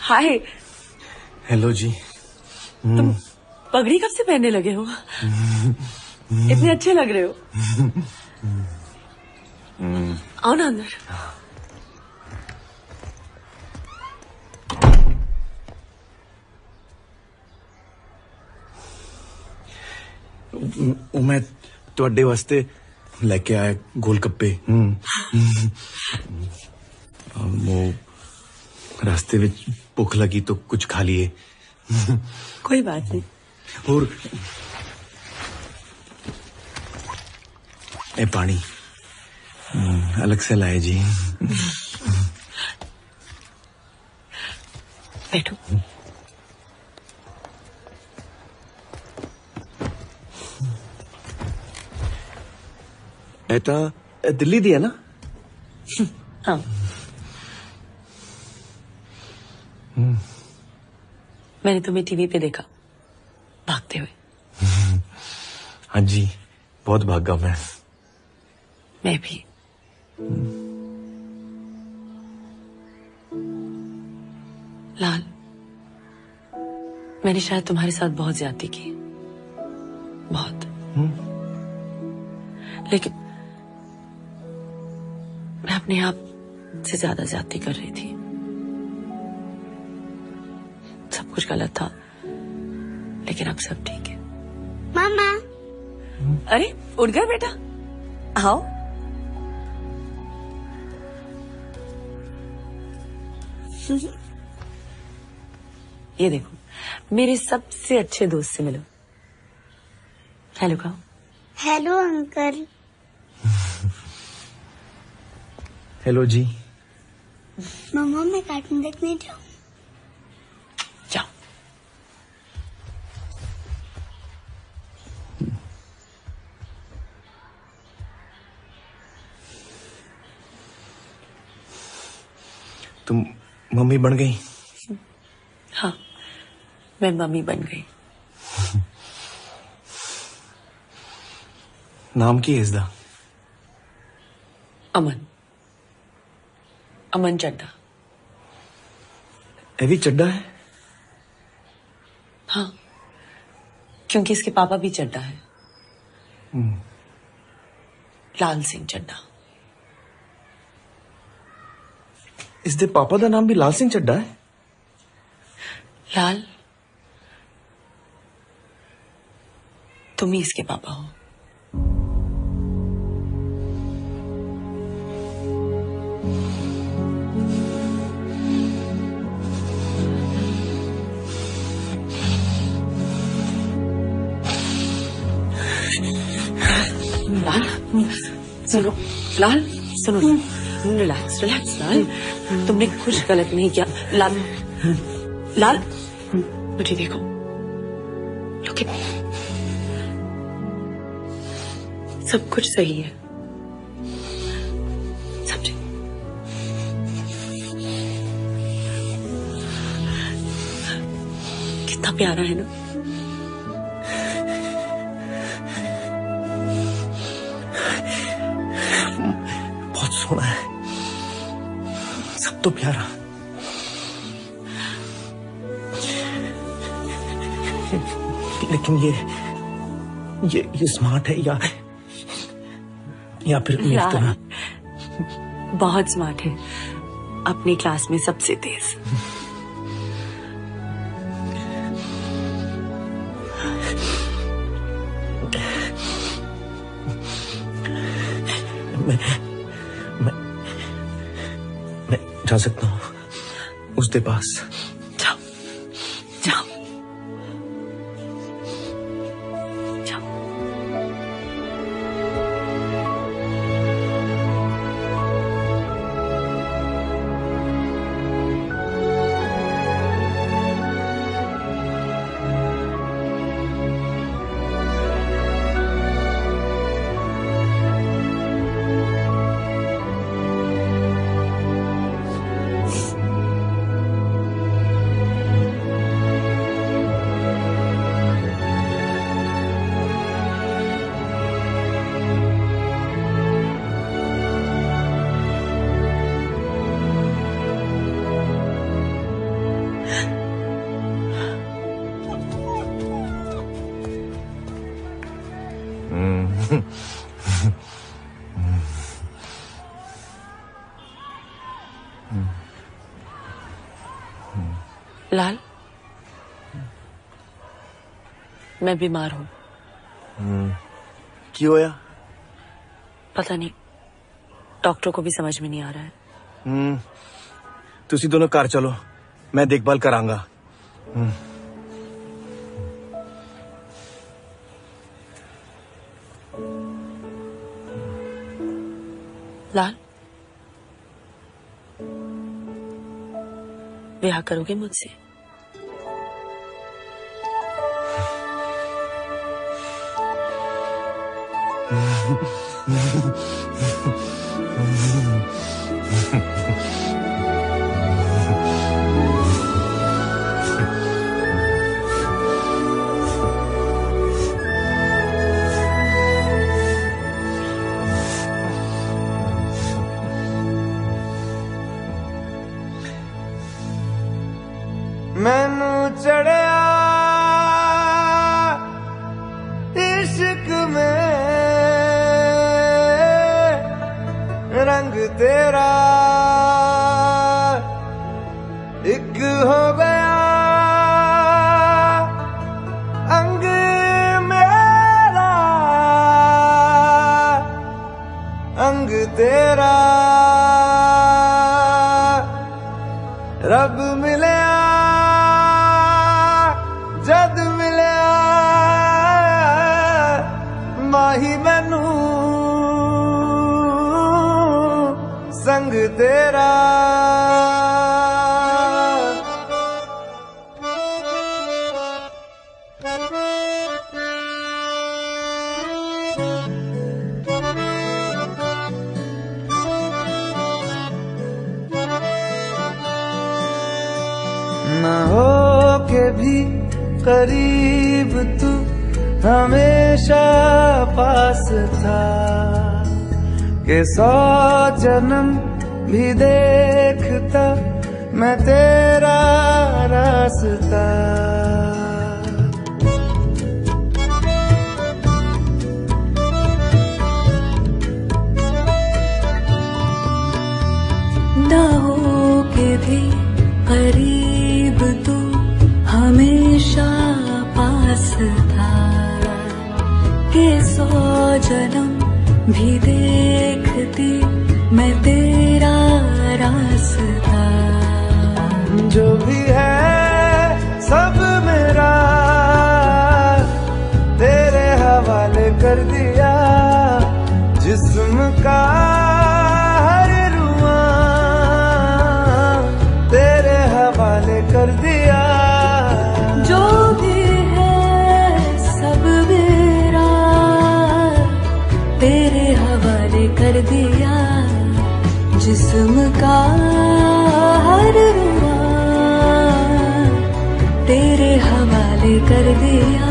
हाय। हेलो जी। तुम पगड़ी कब से पहनने लगे हो? इतने अच्छे लग रहे हो। आओ ना अंदर। ਉਹ ਮੈਂ ਤੁਹਾਡੇ ਵਾਸਤੇ ਲੈ ਕੇ ਆਇਆ ਗੋਲ ਗੱਪੇ। ਉਹ रास्ते में भूख लगी तो कुछ खा लिए। कोई बात नहीं। और ए पानी अलग से लाए जी। बैठो। ऐता दिल्ली दी है ना? हाँ। मैंने तुम्हें टीवी पे देखा भागते हुए। हाँ जी, बहुत भागा मैं। मैं भी। लाल, मैंने शायद तुम्हारे साथ बहुत ज्यादती की, बहुत। लेकिन मैं अपने आप से ज्यादा ज्यादती कर रही थी। सब कुछ गलत था, लेकिन अब सब ठीक है। मामा। अरे उठ गए बेटा, आओ। ये देखो, मेरे सबसे अच्छे दोस्त से मिलो। हेलो कहो। Hello uncle. हेलो जी। मामा मैं कार्टून देखने जाऊँ? जाओ। तुम मम्मी बन गई? हाँ, मैं मम्मी बन गई। नाम की है इसदा? अमन। अमन चड्डा। ये भी चड्डा है? हाँ, क्योंकि इसके पापा भी चड्डा है, लाल सिंह चड्डा। इसके पापा का नाम भी लाल सिंह चड्डा है? लाल, तुम ही इसके पापा हो। लाल सुनो, लाल सुनो, रिलैक्स रिलैक्स लाल, तुमने कुछ गलत नहीं किया। लाल लाल मुझे देखो, लुक इट, सब कुछ सही है, समझे? कितना प्यारा है ना? बहुत सोना है, सब तो प्यारा। लेकिन ये ये ये स्मार्ट है या या फिर तो नहीं? बहुत स्मार्ट है, अपनी क्लास में सबसे तेज। मैं मैं मैं जा सकता हूँ उसके पास? जाओ जाओ जाओ। लाल, मैं बीमार हूँ। क्यों होया? पता नहीं, डॉक्टर को भी समझ में नहीं आ रहा है। हम्म, तुसी दोनों कार चलो, मैं देखभाल करांगा। हम्म। लाल, ब्याह करोगे मुझसे? मैनू चढ़िया इश्क में रंग तेरा एक हो गया अंग मेरा अंग तेरा रब मिले जद मिलिया माही मैनू संग तेरा ना हो के भी करीब तू हमेशा पास था कि सौ जन्म भी देखता मैं तेरा रास्ता। ना हो के भी करीब तू हमेशा पास था कि सौ जन्म भी देखती मैं तेरा रास्ता। जो भी है सब मेरा तेरे हवाले कर दिया जिस्म का हर रुआ तेरे हवाले कर दिया। जो भी है सब मेरा तेरे हवाले कर दिया जिस्म का हर रुआ तेरे हवाले कर दिया।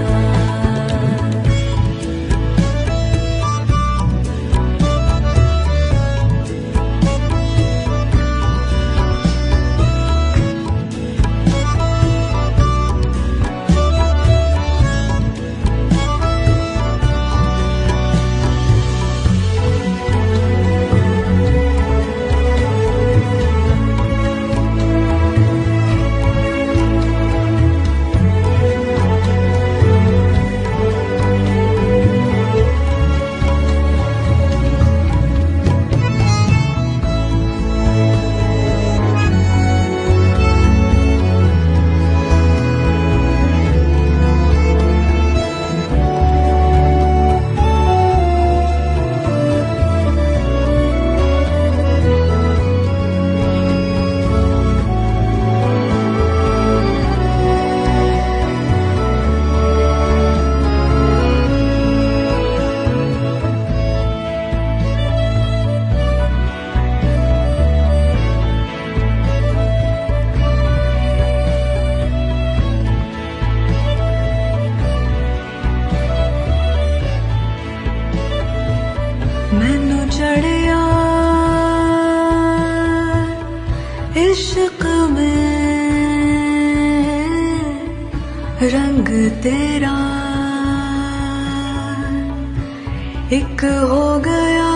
मैनू चढ़िया इश्क में रंग तेरा एक हो गया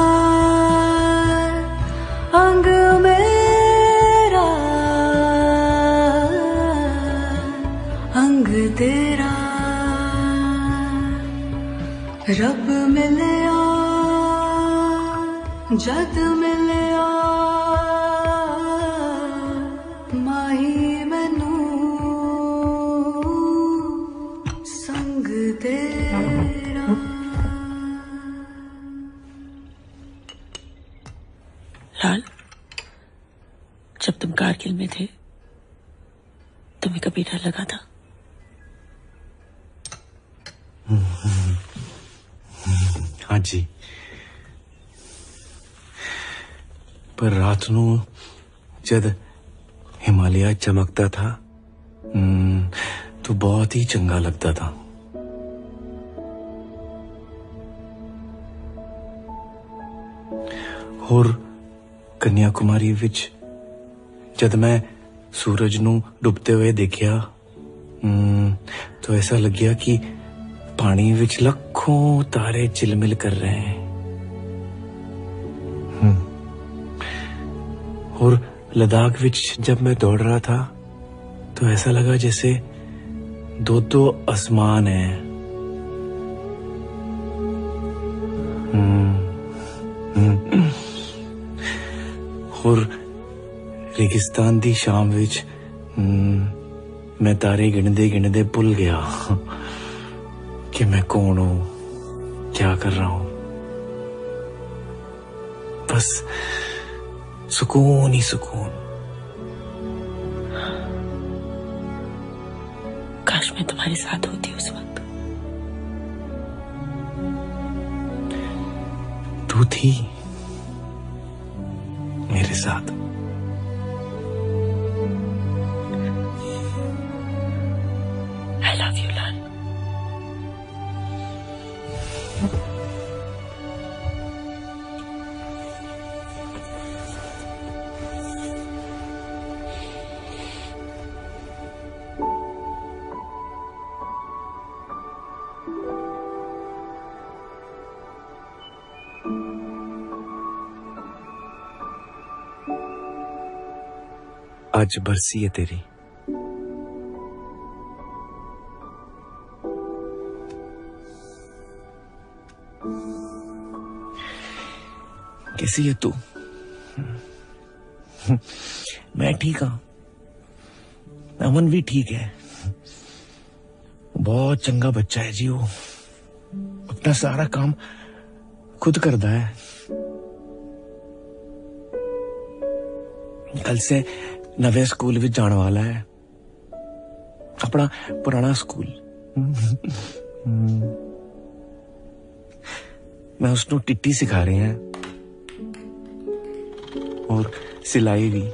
अंग मेरा अंग तेरा रब मिलया जद मिलया माही मैनू संग तेरा। लाल, जब तुम कारगिल में थे तुम्हें कभी डर लगा था? हाँ जी, पर रात नू जद हिमालय चमकता था तो बहुत ही चंगा लगता था। और कन्याकुमारी विच जद मैं सूरज नू डुबते हुए देखिया तो ऐसा लग्या कि पानी विच लखों तारे चिलमिल कर रहे हैं। और लद्दाख विच जब मैं दौड़ रहा था तो ऐसा लगा जैसे दो दो आसमान हैं। और रेगिस्तान दी शाम विच मैं तारे गिनदे गिनदे भुल गया कि मैं कौन हूं, क्या कर रहा हूं। बस सुकून ही सुकून। काश मैं तुम्हारे साथ होती उस वक्त। तू थी मेरे साथ। I love you, लाल। आज बरसी है तेरी। कैसी है तू? मैं ठीक हूं। अमन भी ठीक है। बहुत चंगा बच्चा है जी। वो अपना सारा काम खुद करता है। कल से नवे स्कूल भी जाने वाला है, अपना पुराना स्कूल। मैं उसको टिट्टी सिखा रहे हैं और सिलाई भी।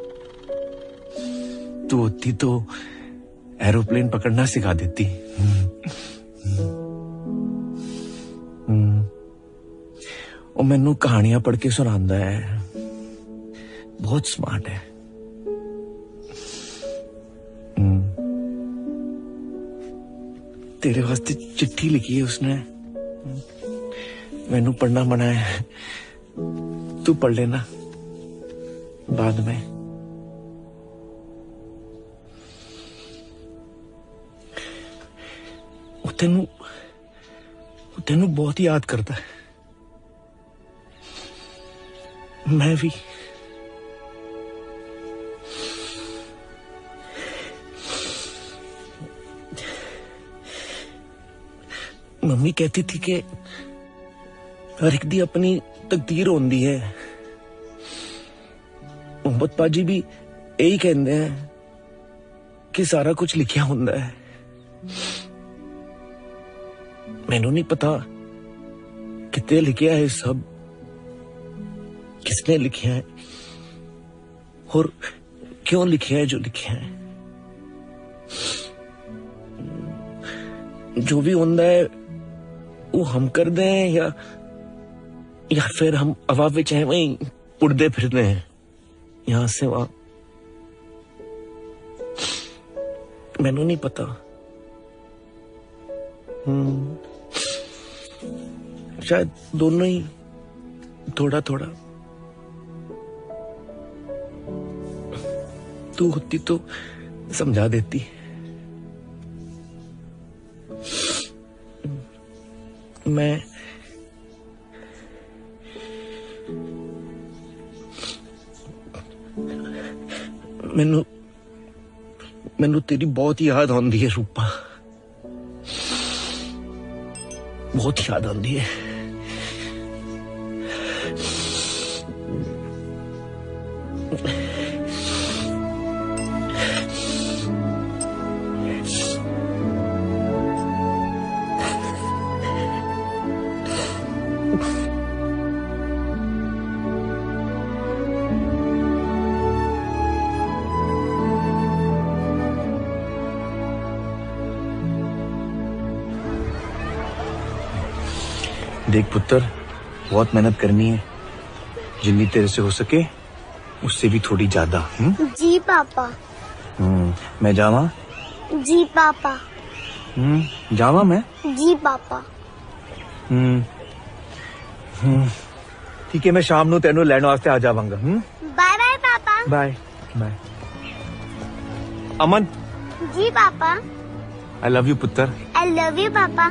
तू होती तो एरोप्लेन पकड़ना सिखा देती। और मैनू कहानियां पढ़ के सुनाता है। बहुत स्मार्ट है। तेरे वास्ते चिट्ठी लिखी है उसने। मैनू पढ़ना मना है। तू पढ़ लेना बाद में। वो तेनू वो तेनू बहुत याद करता है। मैं भी। मम्मी कहती थी कि हर एक दी अपनी तकदीर होंदी है। मोहम्मद पाजी भी यही कहते हैं कि सारा कुछ लिखिया होंदा है। मैनू नहीं पता कितने लिखिया है सब, किसने लिखिया है और क्यों लिखिया है जो लिखिया है। जो भी होंदा है वो हम कर दें या या फिर हम हवा में चाहे वहीं उड़ते फिरते हैं यहां से वहां। मैनू नहीं पता। हम्म शायद दोनों ही थोड़ा थोड़ा। तू होती तो समझा देती। मैं मैनू मैनू तेरी बहुत याद आती है रूपा, बहुत याद आती है। देख पुत्र, बहुत मेहनत करनी है, जितनी तेरे से हो सके उससे भी थोड़ी ज्यादा। जी पापा। हम्म मैं जावा? जी पापा। हम्म जावा मैं? जी पापा। हम्म हम्म ठीक है, मैं शाम नू तेनू लैण वास्ते आ जावांगा। Hmm bye bye papa. Bye bye. Aman. जी पापा। आई लव यू पुत्र। आई लव यू पापा।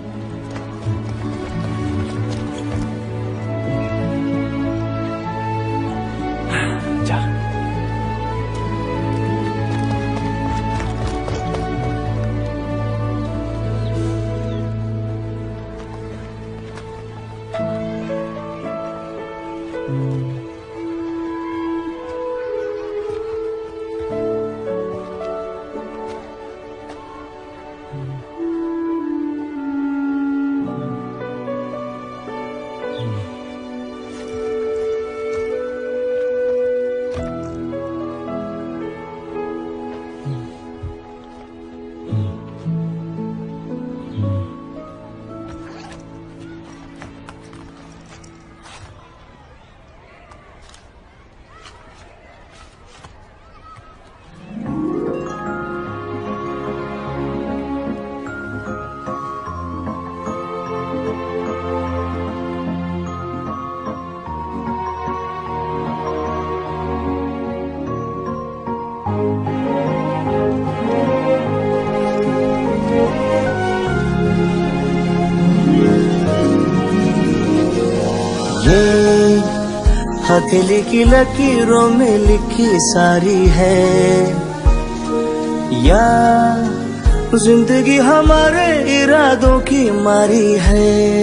हथेली की लकीरों में लिखी सारी है, या जिंदगी हमारे इरादों की मारी है।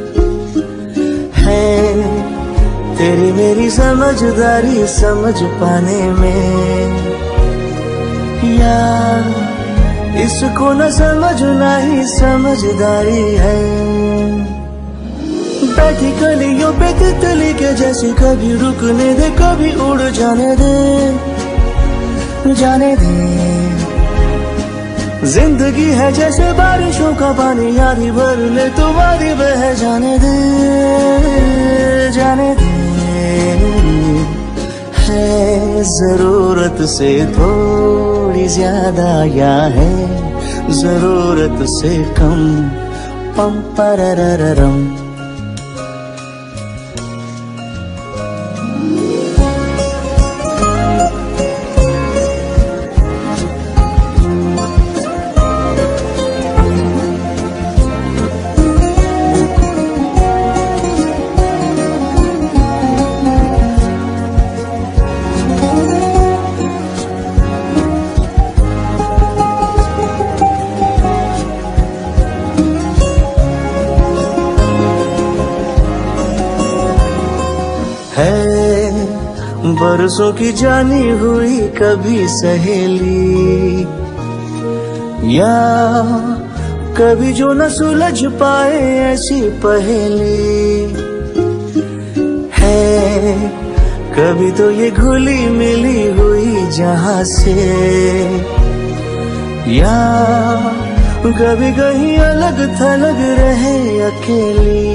है तेरी मेरी समझदारी समझ पाने में, या इसको न समझना ही समझदारी है। बैठी कलियों पे तितली के जैसी, कभी रुकने दे कभी उड़ जाने दे, जाने दे। जिंदगी है जैसे बारिशों का पानी, आधी भर ले तो आधी बह जाने दे, जाने दे। है जरूरत से थोड़ी ज्यादा, या है जरूरत से कम, पम पररररम। बरसों की जानी हुई कभी सहेली, या कभी जो न सुलझ पाए ऐसी पहेली। है कभी तो ये घुली मिली हुई जहां से, या कभी कहीं अलग थलग रहे अकेली।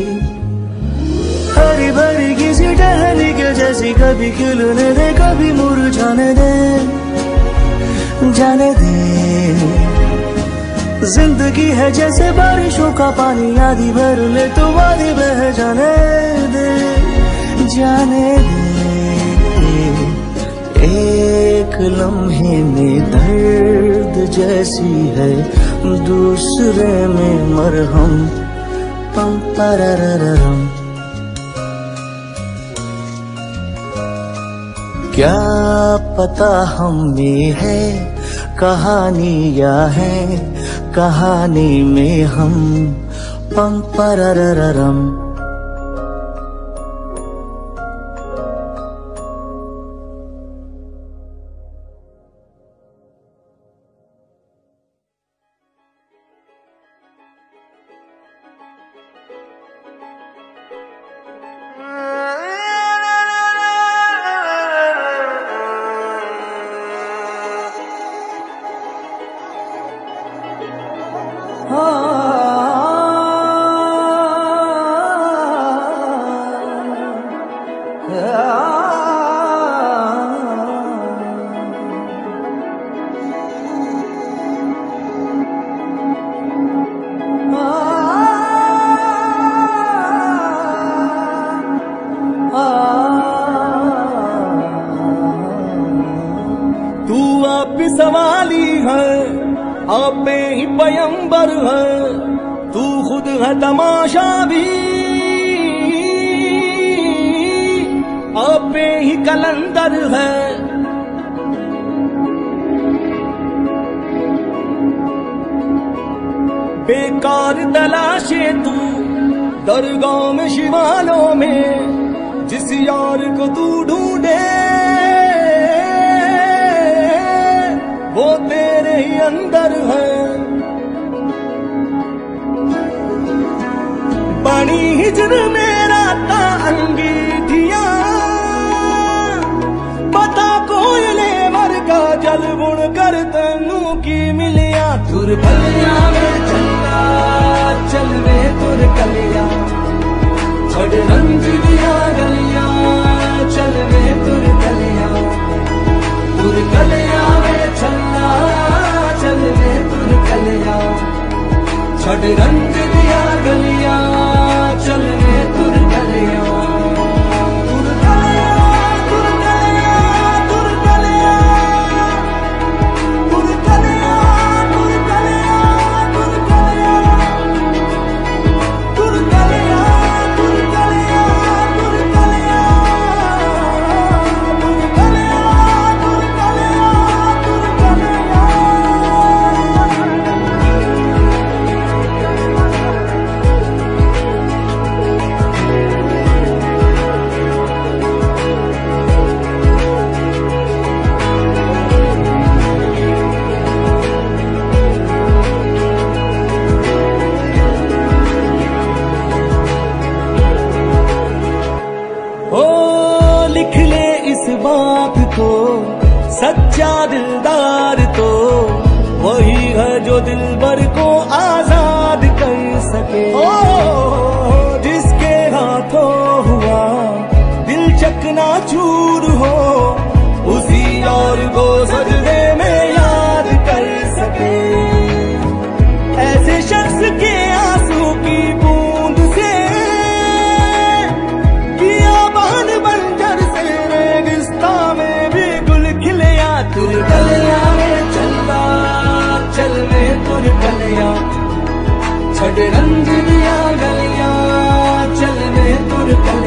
हरी भरी किसी टहनी के जैसी, कभी खिलने दे कभी मुरझाने दे, जाने दे। जिंदगी है जैसे बारिशों का पानी, आधी भर ले तो आधी बह जाने दे, जाने दे। एक लम्हे में दर्द जैसी है, दूसरे में मरहम, पम पररररम। क्या पता हम में है कहानियां हैं, कहानी में हम, पम पररररम। सवाली है, आप पे ही पयंबर है, तू खुद है तमाशा भी, आप पे ही कलंदर है। बेकार तलाशे तू दरगाह में शिवालों में, जिस यार को तू ढूंढे वो तेरे ही अंदर है। बनी हिजर मेरा ता अंगीठियां, बता कोई लेवर का जल बुण कर तैनू की मिलिया। तुर कलिया में चलना चल वे तुर कलिया, छड़ रंग दिया गलिया, चल वे तुर कलिया। तुर कलिया में चलना चल वे तुर कलिया, छड़ रंग दिया गलिया, चल वे तुर कलिया। तुर कलिया तुर कलिया तुर कलिया, तुर कलिया तुर कलिया तुर कलिया, तुर कलिया तुर कलिया तुर कलिया, तुर कलिया तुर कलिया तुर कलिया। ओ लिख ले इस बात को, सच्चा दिलदार तो वही है जो दिलबर को आजाद कर सके। ओ जिसके हाथों हुआ दिल चकना चूर हो, उसी और को सजदे में याद कर सके। ऐसे शख्स के आंसू की बूंद से बियाबान बंजर से रेगिस्ता में भी गुल खिलिया। तुर कलिया में चलना चल वे तुर कलिया, छड़ रंग दिया गलिया, चल वे तुर कलिया।